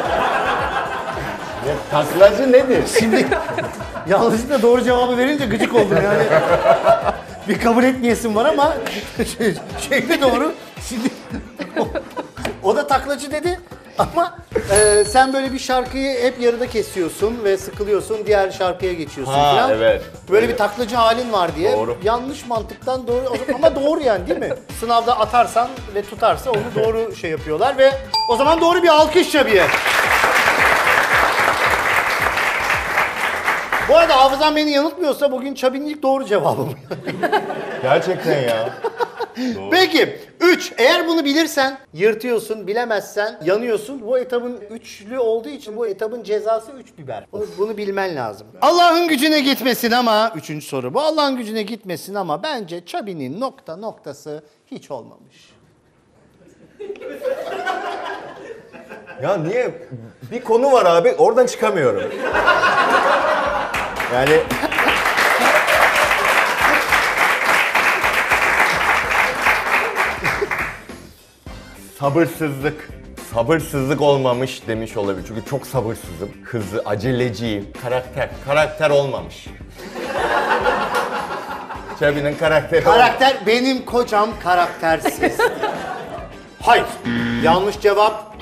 Ya, taklacı nedir? şimdi yanlışlıkla doğru cevabı verince gıcık oldum yani. Bir kabul etmeyesim var ama şey, şeyde doğru. Şimdi o, o da taklacı dedi ama e, sen böyle bir şarkıyı hep yarıda kesiyorsun ve sıkılıyorsun, diğer şarkıya geçiyorsun Ha, falan. evet. Böyle Evet. bir taklacı halin var diye. Doğru. Yanlış mantıktan doğru ama doğru yani değil mi? Sınavda atarsan ve tutarsa onu doğru şey yapıyorlar ve o zaman doğru bir alkış Chubby'ye. Bu arada hafızam beni yanıltmıyorsa bugün Chubby'nin ilk doğru cevabı bu. Gerçekten ya. Peki üç. Eğer bunu bilirsen yırtıyorsun, bilemezsen yanıyorsun. Bu etabın üçlü olduğu için bu etabın cezası üç biber. Bunu, bunu bilmen lazım. Allah'ın gücüne gitmesin ama üçüncü soru bu. Allah'ın gücüne gitmesin ama bence Chubby'nin nokta noktası hiç olmamış. Ya niye? Bir konu var abi, oradan çıkamıyorum. Yani... Sabırsızlık. Sabırsızlık olmamış demiş olabilir. Çünkü çok sabırsızım. Hızlı, aceleciyim. Karakter. Karakter olmamış. Chubby'nin karakteri olmamış. Karakter, benim kocam karaktersiz. Hayır. Yanlış cevap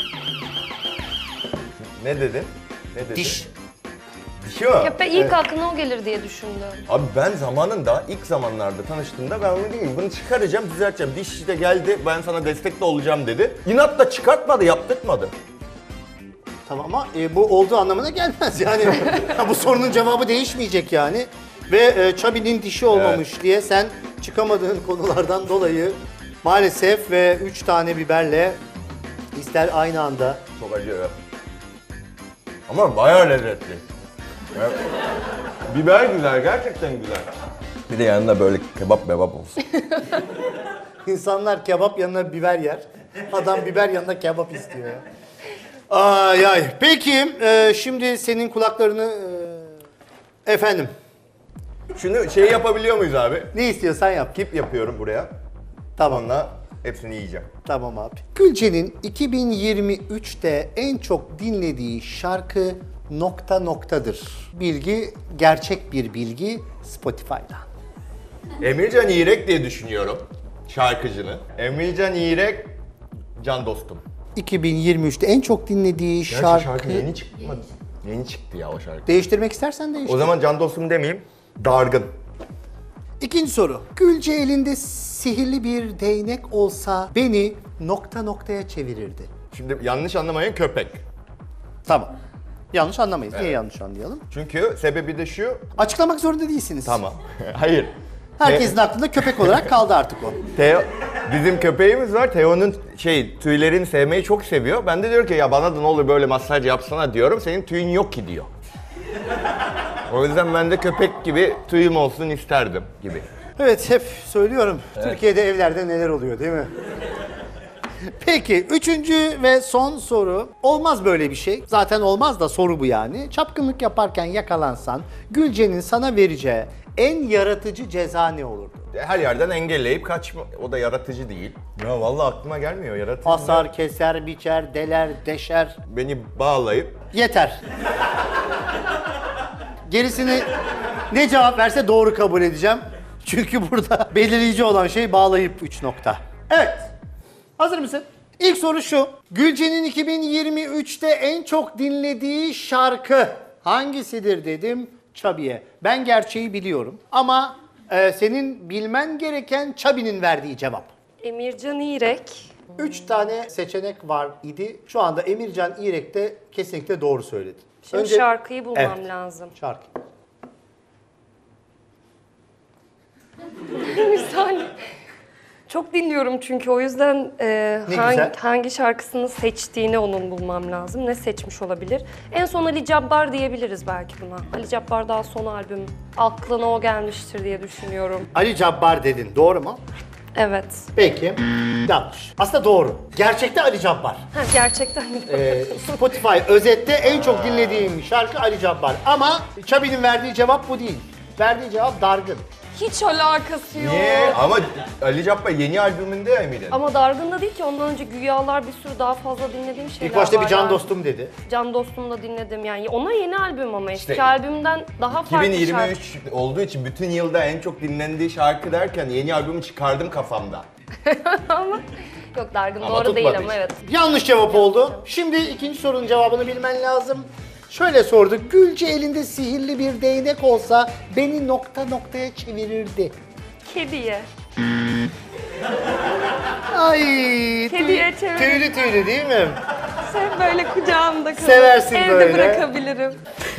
Ne dedin? Ne dedin? diş. Dişi mi? Hep ben ilk aklına o gelir diye düşündüm. Abi ben zamanında, ilk zamanlarda tanıştığımda ben onu dedim bunu çıkaracağım, düzelteceğim. Diş de geldi, ben sana destek de olacağım dedi. İnatla çıkartmadı, yaptırtmadı. Tamam ama e, bu olduğu anlamına gelmez yani. Bu sorunun cevabı değişmeyecek yani. Ve e, Chubby'nin dişi olmamış diye sen çıkamadığın konulardan dolayı maalesef ve üç tane biberle ister aynı anda. Çok acıyor. Ama bayağı lezzetli. Evet. Biber güzel, gerçekten güzel. Bir de yanında böyle kebap bebap olsun. İnsanlar kebap yanına biber yer. Adam biber yanına kebap istiyor ya. Ay ay. Peki e, şimdi senin kulaklarını e, efendim Şunu şey yapabiliyor muyuz abi? ne istiyorsan yap. Kip yapıyorum buraya. Tamam. Onunla hepsini yiyeceğim. Tamam abi. Gülce'nin iki bin yirmi üçte en çok dinlediği şarkı nokta noktadır. Bilgi gerçek bir bilgi Spotify'dan. Emircan İrek diye düşünüyorum şarkıcını. Emircan İrek can dostum. iki bin yirmi üçte en çok dinlediği Gerçi şarkı... şarkı yeni çıktı. Yeni çıktı ya o şarkı. Değiştirmek istersen değiştir. O zaman can dostum demeyeyim. Dargın. İkinci soru. Gülce elinde sihirli bir değnek olsa beni nokta noktaya çevirirdi. Şimdi yanlış anlamayın, köpek. Tamam. Yanlış anlamayız. Niye yanlış anlayalım? Çünkü sebebi de şu. Açıklamak zorunda değilsiniz. Tamam. Hayır. Herkesin aklında köpek olarak kaldı artık o. Teo, bizim köpeğimiz var. Teo'nun şey tüylerini sevmeyi çok seviyor. Ben de diyor ki ya bana da ne olur böyle masaj yapsana diyorum. Senin tüyün yok ki diyor. O yüzden ben de köpek gibi tüyüm olsun isterdim gibi. Evet, hep söylüyorum. Türkiye'de evlerde neler oluyor değil mi? Peki, üçüncü ve son soru. Olmaz böyle bir şey. Zaten olmaz da soru bu yani. Çapkınlık yaparken yakalansan Gülce'nin sana vereceği en yaratıcı ceza ne olurdu? Her yerden engelleyip kaçma. O da yaratıcı değil. Ya vallahi aklıma gelmiyor yaratıcı. Asar, keser, biçer, deler, deşer. Beni bağlayıp Yeter. Gerisini ne cevap verse doğru kabul edeceğim. Çünkü burada belirleyici olan şey bağlayıp üç nokta. Evet. Hazır mısın? İlk soru şu. Gülce'nin iki bin yirmi üçte en çok dinlediği şarkı hangisidir dedim Çabi'ye. Ben gerçeği biliyorum ama e, senin bilmen gereken Çabi'nin verdiği cevap. Emircan İrek. Üç tane seçenek var idi. Şu anda Emircan İrek de kesinlikle doğru söyledi. Şimdi Önce- şarkıyı bulmam Evet. lazım. Şarkı. Bir saniye. Çok dinliyorum çünkü o yüzden e, Ne hangi, güzel. hangi şarkısını seçtiğini onun bulmam lazım. Ne seçmiş olabilir? En son Ali Cabbar diyebiliriz belki buna. Ali Cabbar daha son albüm. Aklına o gelmiştir diye düşünüyorum. Ali Cabbar dedin. Doğru mu? Evet. Peki. Yanlış. Aslında doğru. Gerçekte Ali Cabbar. Ha, gerçekten Ee, Spotify özette en çok dinlediğim şarkı Ali Cabbar. Ama Çabi'nin verdiği cevap bu değil. Verdiği cevap Dargın. hiç alakası yok. Niye? Ama Ali Cabbar yeni albümünde ya eminim. Ama Dargın'da değil ki, ondan önce Güyalar, bir sürü daha fazla dinlediğim şeyler İlk başta var bir Can yani. Dostum dedi. Can Dostum da dinledim yani. Onlar yeni albüm ama eski İşte albümden daha farklı iki bin yirmi şarkı. üç olduğu için bütün yılda en çok dinlendiği şarkı derken yeni albümü çıkardım kafamda. Ama yok, Dargın Ama doğru değil tutmadı ama işte. evet. Yanlış cevap oldu. Şimdi ikinci sorunun cevabını bilmen lazım. Şöyle sordu. Gülce elinde sihirli bir değnek olsa beni nokta noktaya çevirirdi. Kediye. Ay. Kediye tüy- çevirir. Tüylü tüylü değil mi? Sen böyle kucağımda kalır. Seversin Evde böyle. bırakabilirim.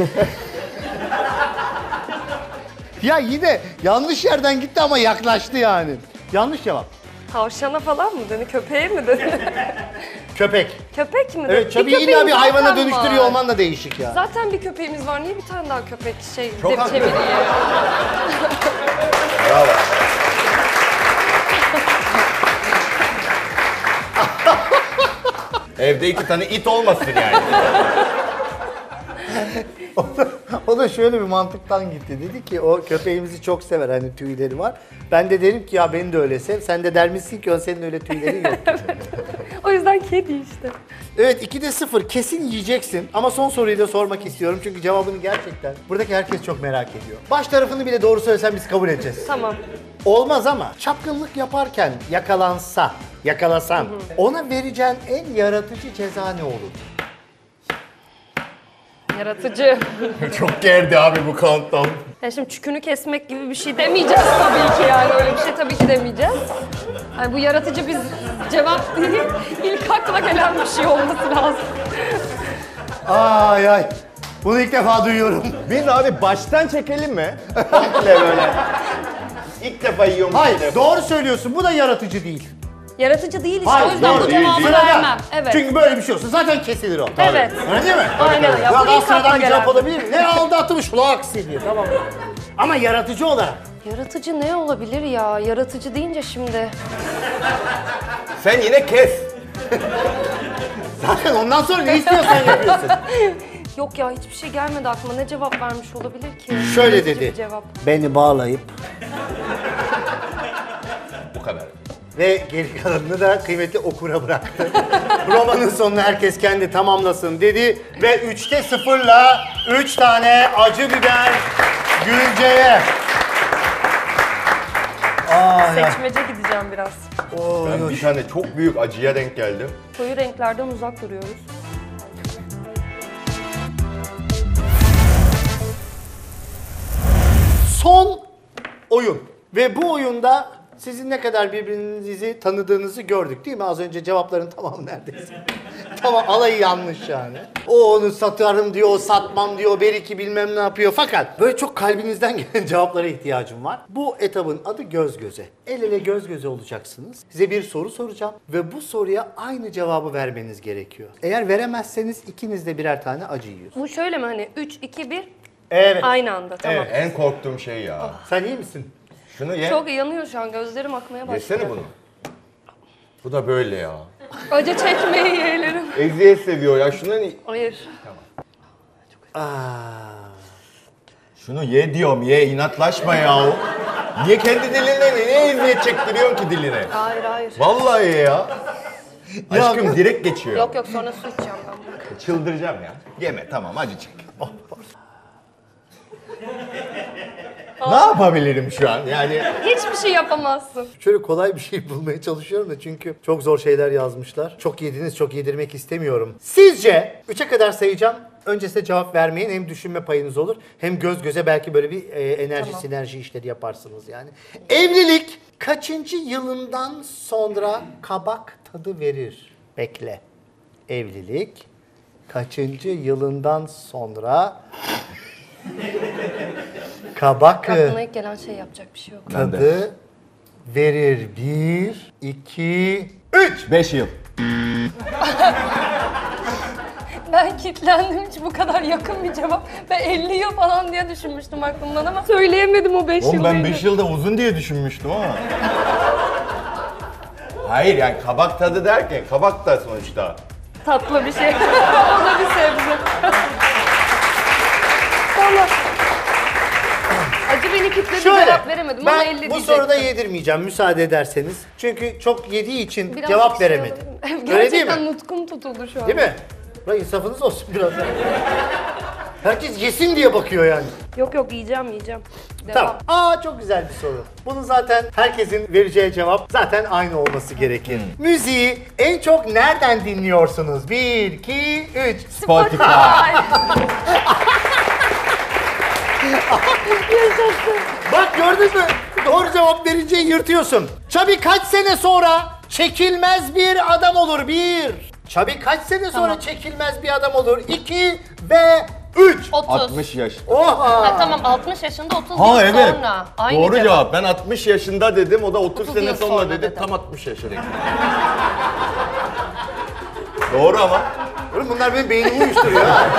Ya yine yanlış yerden gitti ama yaklaştı yani. Yanlış cevap. Tavşana falan mı dedi, köpeğe mi dedi? Köpek. Köpek mi dedi? Evet, tabii illa köpeğim bir hayvana zaten dönüştürüyor var. olman da değişik ya. Zaten bir köpeğimiz var. Niye bir tane daha köpek şey Çok de haklı. çeviriyor? Bravo. Evde iki tane it olmasın yani. O da şöyle bir mantıktan gitti. Dedi ki o köpeğimizi çok sever, hani tüyleri var. Ben de derim ki ya beni de öyle sev. Sen de der misin ki senin öyle tüylerin yok. O yüzden kedi işte. Evet, ikide sıfır. Kesin yiyeceksin ama son soruyu da sormak istiyorum. Çünkü cevabını gerçekten buradaki herkes çok merak ediyor. Baş tarafını bile doğru söylesen biz kabul edeceğiz. Tamam. Olmaz ama çapkınlık yaparken yakalansa, yakalasan ona vereceğin en yaratıcı ceza ne olur? Yaratıcı. Çok gerdi abi bu countdown. Yani şimdi çükünü kesmek gibi bir şey demeyeceğiz tabii ki yani. Öyle bir şey tabii ki demeyeceğiz. Yani bu yaratıcı bir cevap değil. İlk akla gelen bir şey olması lazım. Ay ay. Bunu ilk defa duyuyorum. Biz abi baştan çekelim mi? Komple böyle. İlk defa yiyorum. Hayır, doğru söylüyorsun. Bu da yaratıcı değil. Yaratıcı değil işte. Hayır, o yüzden doğru bu değil, cevabı değil. vermem. Evet. Çünkü böyle bir şey olsa zaten kesilir o. Evet. Öyle değil mi? Aynen ya. Ya Bu daha ilk akla sıradan bir gelen. cevap olabilir mi? Ne aldatmış laks diye, tamam. Ama yaratıcı olarak. Yaratıcı ne olabilir ya? Yaratıcı deyince şimdi. Sen yine kes. Zaten ondan sonra ne istiyorsan yapıyorsun. Yok ya, hiçbir şey gelmedi aklıma. Ne cevap vermiş olabilir ki? Şöyle Yaratıcı dedi. bir cevap. Beni bağlayıp Bu kadar. ve geri kalanını da kıymetli okura bıraktı. Romanın sonunu herkes kendi tamamlasın dedi ve üçte sıfırla üç tane acı biber Gülce'ye. Ay, ay. Seçmece gideceğim biraz. Oy, Ben oy. bir tane çok büyük acıya denk geldim. Koyu renklerden uzak duruyoruz. Son oyun. Ve bu oyunda sizin ne kadar birbirinizi tanıdığınızı gördük değil mi? Az önce cevapların tamamı neredeyse. Tamam, alayı yanlış yani. O onu satarım diyor, o satmam diyor, belki bilmem ne yapıyor. Fakat böyle çok kalbinizden gelen cevaplara ihtiyacım var. Bu etabın adı göz göze. El ele göz göze olacaksınız. Size bir soru soracağım ve bu soruya aynı cevabı vermeniz gerekiyor. Eğer veremezseniz ikiniz de birer tane acı yiyorsunuz. Bu şöyle mi hani üç, iki, bir Evet. aynı anda, tamam. Evet, en korktuğum şey ya. Sen iyi misin? Şunu ye. Çok yanıyor şu an, gözlerim akmaya başladı. Yesene bunu. Bu da böyle ya. Acı çekmeyi yeğlerim. Eziyet seviyor ya. Şunu Hayır. Aa. Şunu ye diyorum, ye, inatlaşma ya. Niye kendi diline niye eziyet çektiriyorsun ki diline? Hayır hayır. Vallahi ye ya. Aşkım direkt geçiyor. Yok yok, sonra su içeceğim ben. Çıldıracağım ya. Yeme tamam, acı çek. Oh. Ne yapabilirim şu an? Yani Hiçbir şey yapamazsın. Şöyle kolay bir şey bulmaya çalışıyorum da çünkü çok zor şeyler yazmışlar. Çok yediniz, çok yedirmek istemiyorum. Sizce üçe kadar sayacağım. Önce size cevap vermeyin. Hem düşünme payınız olur hem göz göze belki böyle bir e, enerji Tamam. sinerji işleri yaparsınız yani. Evlilik kaçıncı yılından sonra kabak tadı verir? Bekle. Evlilik kaçıncı yılından sonra kabak Aklına ilk gelen şey yapacak bir şey yok. tadı verir? Bir, iki, üç. beş yıl. Ben kilitlendim, hiç bu kadar yakın bir cevap. Ben elli yıl falan diye düşünmüştüm aklımdan ama söyleyemedim o beş yıl Oğlum ben değil mi? beş yılda uzun diye düşünmüştüm ama. Hayır yani kabak tadı derken kabak da sonuçta. Tatlı bir şey. O da bir sebze. Tamam. Acı beni kilitledi, cevap veremedim ama ben elli bu diyecektim. soruda yedirmeyeceğim müsaade ederseniz. Çünkü çok yediği için Biraz cevap bir şey veremedim. olabilir mi? Öyle değil Gerçekten mi? nutkum tutuldu şu an. Değil mi? Ulan insafınız olsun biraz. Herkes yesin diye bakıyor yani. Yok yok, yiyeceğim yiyeceğim. Devam. Tamam. Aa çok güzel bir soru. Bunu zaten herkesin vereceği cevap zaten aynı olması gerekir. Müziği en çok nereden dinliyorsunuz? Bir, iki, üç. Spotify. Bak gördün mü? Doğru cevap verince yırtıyorsun. Çabi kaç sene sonra çekilmez bir adam olur? Bir. Çabi kaç sene sonra Tamam. çekilmez bir adam olur? İki ve üç. otuz. altmış yaş. Oha. Ha, tamam, altmış yaşında otuz Ha yıl evet. sonra. Aynı Doğru cevap. Ben altmış yaşında dedim. O da otuz, otuz sene yıl sonra, sonra dedi. dedi. Tam altmış yaşındayım. Doğru ama. Oğlum bunlar benim beynimi uyuşturuyor ha.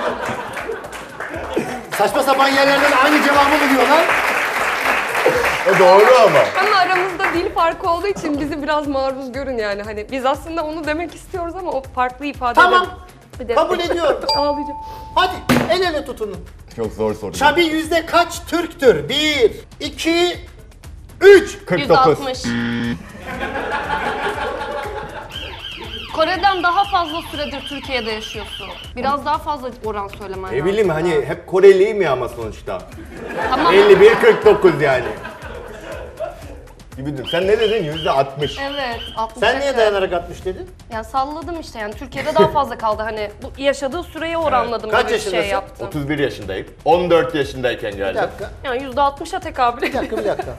Saçma sapan yerlerden aynı cevabı buluyorlar. E doğru ama. Ama aramızda dil farkı olduğu için bizi biraz maruz görün yani. Hani biz aslında onu demek istiyoruz ama o farklı ifade Tamam. Bir de- Kabul ediyorum. Ağlayacağım. Hadi el ele tutunun. Çok zor soru. Çabi yüzde kaç Türktür? Bir, iki, üç. kırk yüz dokuz. altmış. Kore'den daha fazla süredir Türkiye'de yaşıyorsun. Biraz daha fazla oran söylemen lazım. Ne bileyim hani hep Koreliyim ya ama sonuçta. Tamam. elli bir kırk dokuz yani. Gibi Sen ne dedin? yüzde altmış. Evet. altmış Sen neye yakın. dayanarak altmış dedin? Yani salladım işte, yani Türkiye'de daha fazla kaldı, hani bu yaşadığı süreye oranladım Kaç gibi bir yaşındasın? şey yaptım. otuz bir yaşındayım. on dört yaşındayken Bir geldim. dakika, Yani yüzde altmışa tekabül bir dakika, bir dakika.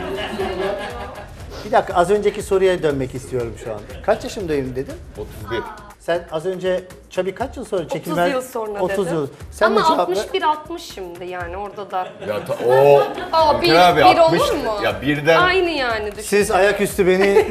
Bir dakika, az önceki soruya dönmek istiyorum şu anda. Kaç yaşındayım dedin? otuz bir. Sen az önce Çabi kaç yıl sonra otuz çekilmez? yıl sonra otuz dedim. yıl. Sen Ama de cevap ver. altmış bir altmış şimdi yani orada da. Ya ta- o. Aa, bir, Şeker abi, bir altmış olur mu? Ya birden. Aynı yani düşün. Siz ayaküstü beni...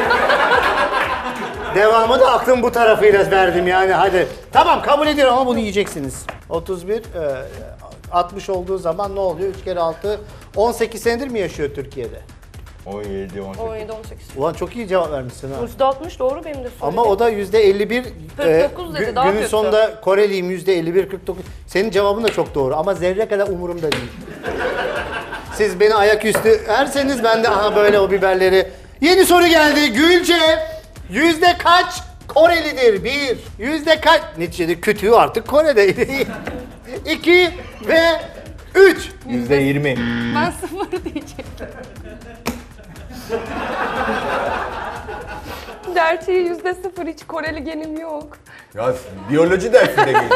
Devamı da aklım bu tarafıyla verdim yani hadi. Tamam kabul ediyorum ama bunu yiyeceksiniz. otuz bir, e, altmış olduğu zaman ne oluyor? üç kere altı, on sekiz senedir mi yaşıyor Türkiye'de? on yedi on sekiz. on yedi on sekiz. Ulan çok iyi cevap vermişsin ha. yüzde altmış doğru benim de söylediğim. Ama o da yüzde elli bir. kırk dokuz dedi, daha günün kötü. sonunda Koreliyim yüzde elli bir kırk dokuz. Senin cevabın da çok doğru ama zerre kadar umurumda değil. Siz beni ayaküstü erseniz ben de aha böyle o biberleri. Yeni soru geldi. Gülce yüzde kaç Korelidir? Bir. Yüzde kaç? Neticede kütüğü artık Kore'de. İki ve üç. yüzde yirmi. Ben sıfır diyecektim. Gerçeği yüzde sıfır, hiç Koreli genim yok. Ya biyoloji dersinde miyiz?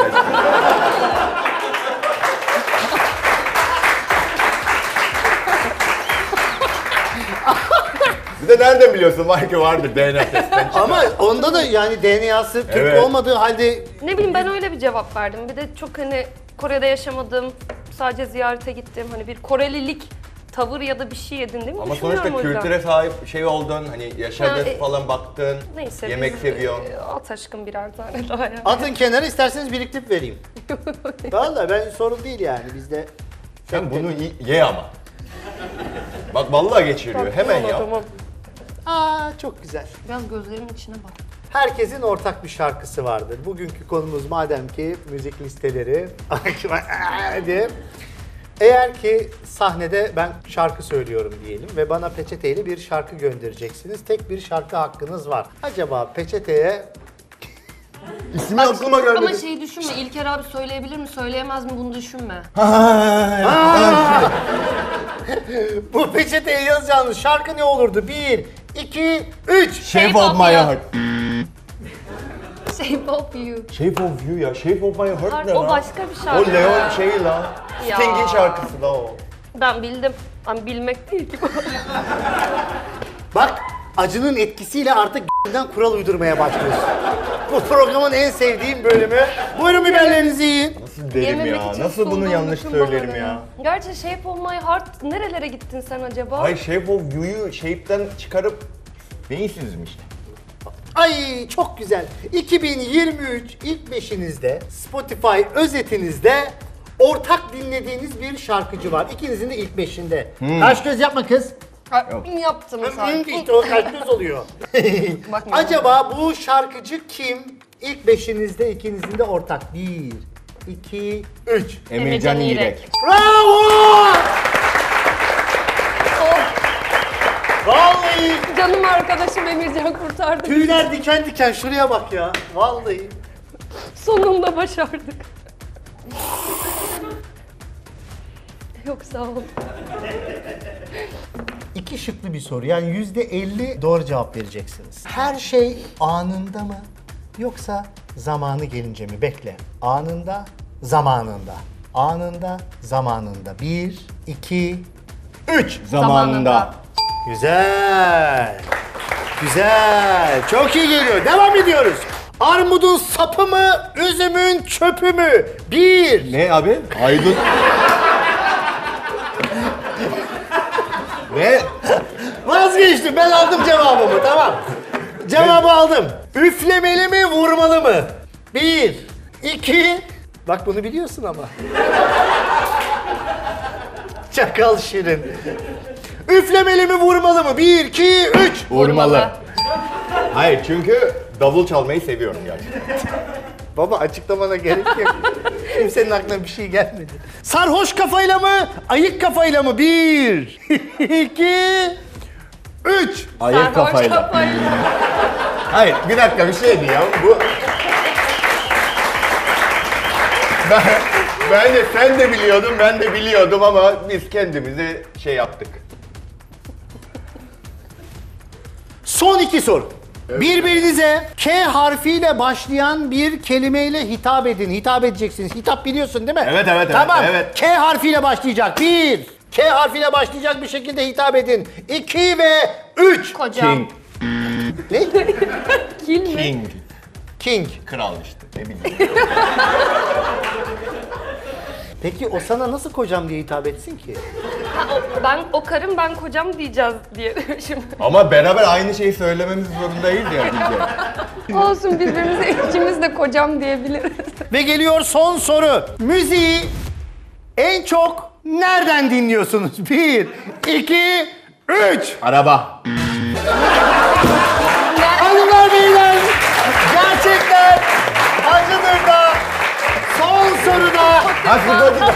Bir de nereden biliyorsun? Var ki vardır D N A testten çıkar. Ama onda da yani D N A'sı Türk Evet. olmadığı halde Ne bileyim, ben öyle bir cevap verdim. Bir de çok hani Kore'de yaşamadım, sadece ziyarete gittim. Hani bir Korelilik tavır ya da bir şey edindim. Ama düşünüyorum sonuçta o yüzden. kültüre sahip şey oldun, hani yaşadın Ha, e, falan baktın, Neyse, yemek biz, seviyorsun. e, At aşkım birer tane daha ya. atın kenara isterseniz biriktirip vereyim. Vallahi ben sorun değil yani bizde. Sen bunu y- ye ama. Bak vallahi geçiriyor, hemen Tamam, ya. tamam. Aa çok güzel. Biraz gözlerimin içine bak. Herkesin ortak bir şarkısı vardır. Bugünkü konumuz madem ki müzik listeleri. Hadi. Eğer ki sahnede ben şarkı söylüyorum diyelim ve bana peçeteyle bir şarkı göndereceksiniz. Tek bir şarkı hakkınız var. Acaba peçeteye İsmi aklıma gelmedi. Ama şeyi düşünme, İlker abi söyleyebilir mi, söyleyemez mi, bunu düşünme. Bu peçeteye yazacağınız şarkı ne olurdu? Bir, iki, üç. Shape of my heart. Shape of You. Shape of You ya. Shape of my heart Heart, ne o lan? başka bir O şarkı. Leon şey lan. Ya. Sting'in şarkısı da o. Ben bildim. Ama bilmek değil ki bu. Bak, acının etkisiyle artık g***den kural uydurmaya başlıyorsun. Bu programın en sevdiğim bölümü. Buyurun biberlerinizi yiyin. Nasıl derim Yememek ya? için Nasıl bunu sunduğum yanlış bütün söylerim bahaneler. ya? Gerçi Shape of My Heart nerelere gittin sen acaba? Ay Shape of You'yu Shape'den çıkarıp beyinsizmiş. Ay çok güzel. iki bin yirmi üç ilk beşinizde Spotify özetinizde ortak dinlediğiniz bir şarkıcı var. İkinizin de ilk beşinde. Kaş göz yapma kız. Ha, yaptım Hım, sanki. işte o kaş göz oluyor. Bakmıyorum. Acaba bu şarkıcı kim? İlk beşinizde ikinizin de ortak. Bir, iki, üç. Emircan İrek. Bravo! Oh, Vallahi canım arkadaşım Emircan kurtardı. tüyler diken diken, şuraya bak ya. Vallahi. Sonunda başardık. Yok sağ ol. İki şıklı bir soru. Yani yüzde elli doğru cevap vereceksiniz. Her şey anında mı yoksa zamanı gelince mi? Bekle. Anında, zamanında. Anında, zamanında. Bir, iki, üç. Zamanında. Güzel. Güzel. Çok iyi geliyor. Devam ediyoruz. Armudun sapı mı, üzümün çöpü mü? Bir. Ne abi? Aydın. Ne? Vazgeçtim. Ben aldım cevabımı. Tamam. Cevabı aldım. Üflemeli mi, vurmalı mı? Bir, iki. Bak bunu biliyorsun ama. Çakal Şirin. Üflemeli mi, vurmalı mı? Bir, iki, üç. Vurmalı. Hayır çünkü davul çalmayı seviyorum gerçekten. Baba açıklamana gerek yok. Kimsenin aklına bir şey gelmedi. Sarhoş kafayla mı, ayık kafayla mı? Bir, iki, üç. Ayık Sarhoş kafayla. kafayla. Hayır bir dakika bir şey diyeyim. Bu... Ben, ben de sen de biliyordun, ben de biliyordum ama biz kendimize şey yaptık. Son iki soru. Birbirinize K harfiyle başlayan bir kelimeyle hitap edin. Hitap edeceksiniz. Hitap biliyorsun değil mi? Evet, evet, evet, Tamam. evet. K harfiyle başlayacak. Bir. K harfiyle başlayacak bir şekilde hitap edin. İki ve üç. Kocam. King. Ne? Kil mi? King. King. Kral işte ne bileyim. Peki o sana nasıl kocam diye hitap etsin ki? Ha, o, ben o karım ben kocam diyeceğiz diye şimdi. Ama beraber aynı şeyi söylememiz zorundayız ya biz de. Olsun birbirimize ikimiz de kocam diyebiliriz. Ve geliyor son soru. Müziği en çok nereden dinliyorsunuz? Bir, iki, üç. Araba. Hanımlar beyler, gerçekten acıdır da son soruda Hadi hadi.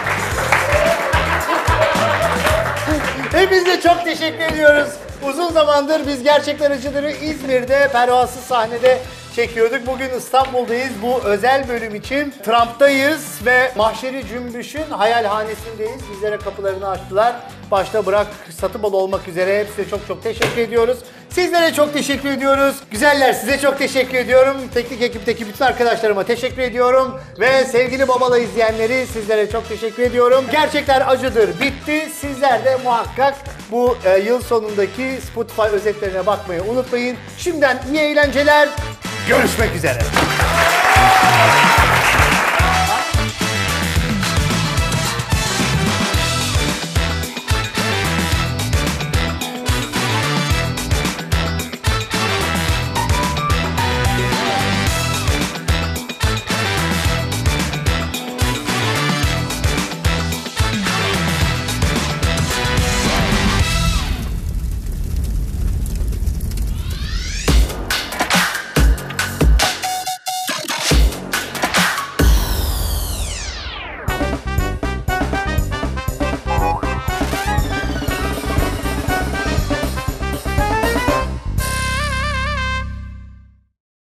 hepinize çok teşekkür ediyoruz. Uzun zamandır biz Gerçekler Acıdır'ı İzmir'de pervasız sahnede çekiyorduk. Bugün İstanbul'dayız. Bu özel bölüm için Trump'tayız ve Mahşeri Cümbüş'ün hayalhanesindeyiz. Bizlere kapılarını açtılar. Başta Burak Satıbal olmak üzere hepsine çok çok teşekkür ediyoruz. Sizlere çok teşekkür ediyoruz. Güzeller size çok teşekkür ediyorum. Teknik ekipteki bütün arkadaşlarıma teşekkür ediyorum. Ve sevgili Babala izleyenleri sizlere çok teşekkür ediyorum. Gerçekler Acıdır bitti. Sizler de muhakkak bu e, yıl sonundaki Spotify özetlerine bakmayı unutmayın. Şimdiden iyi eğlenceler. Görüşmek üzere.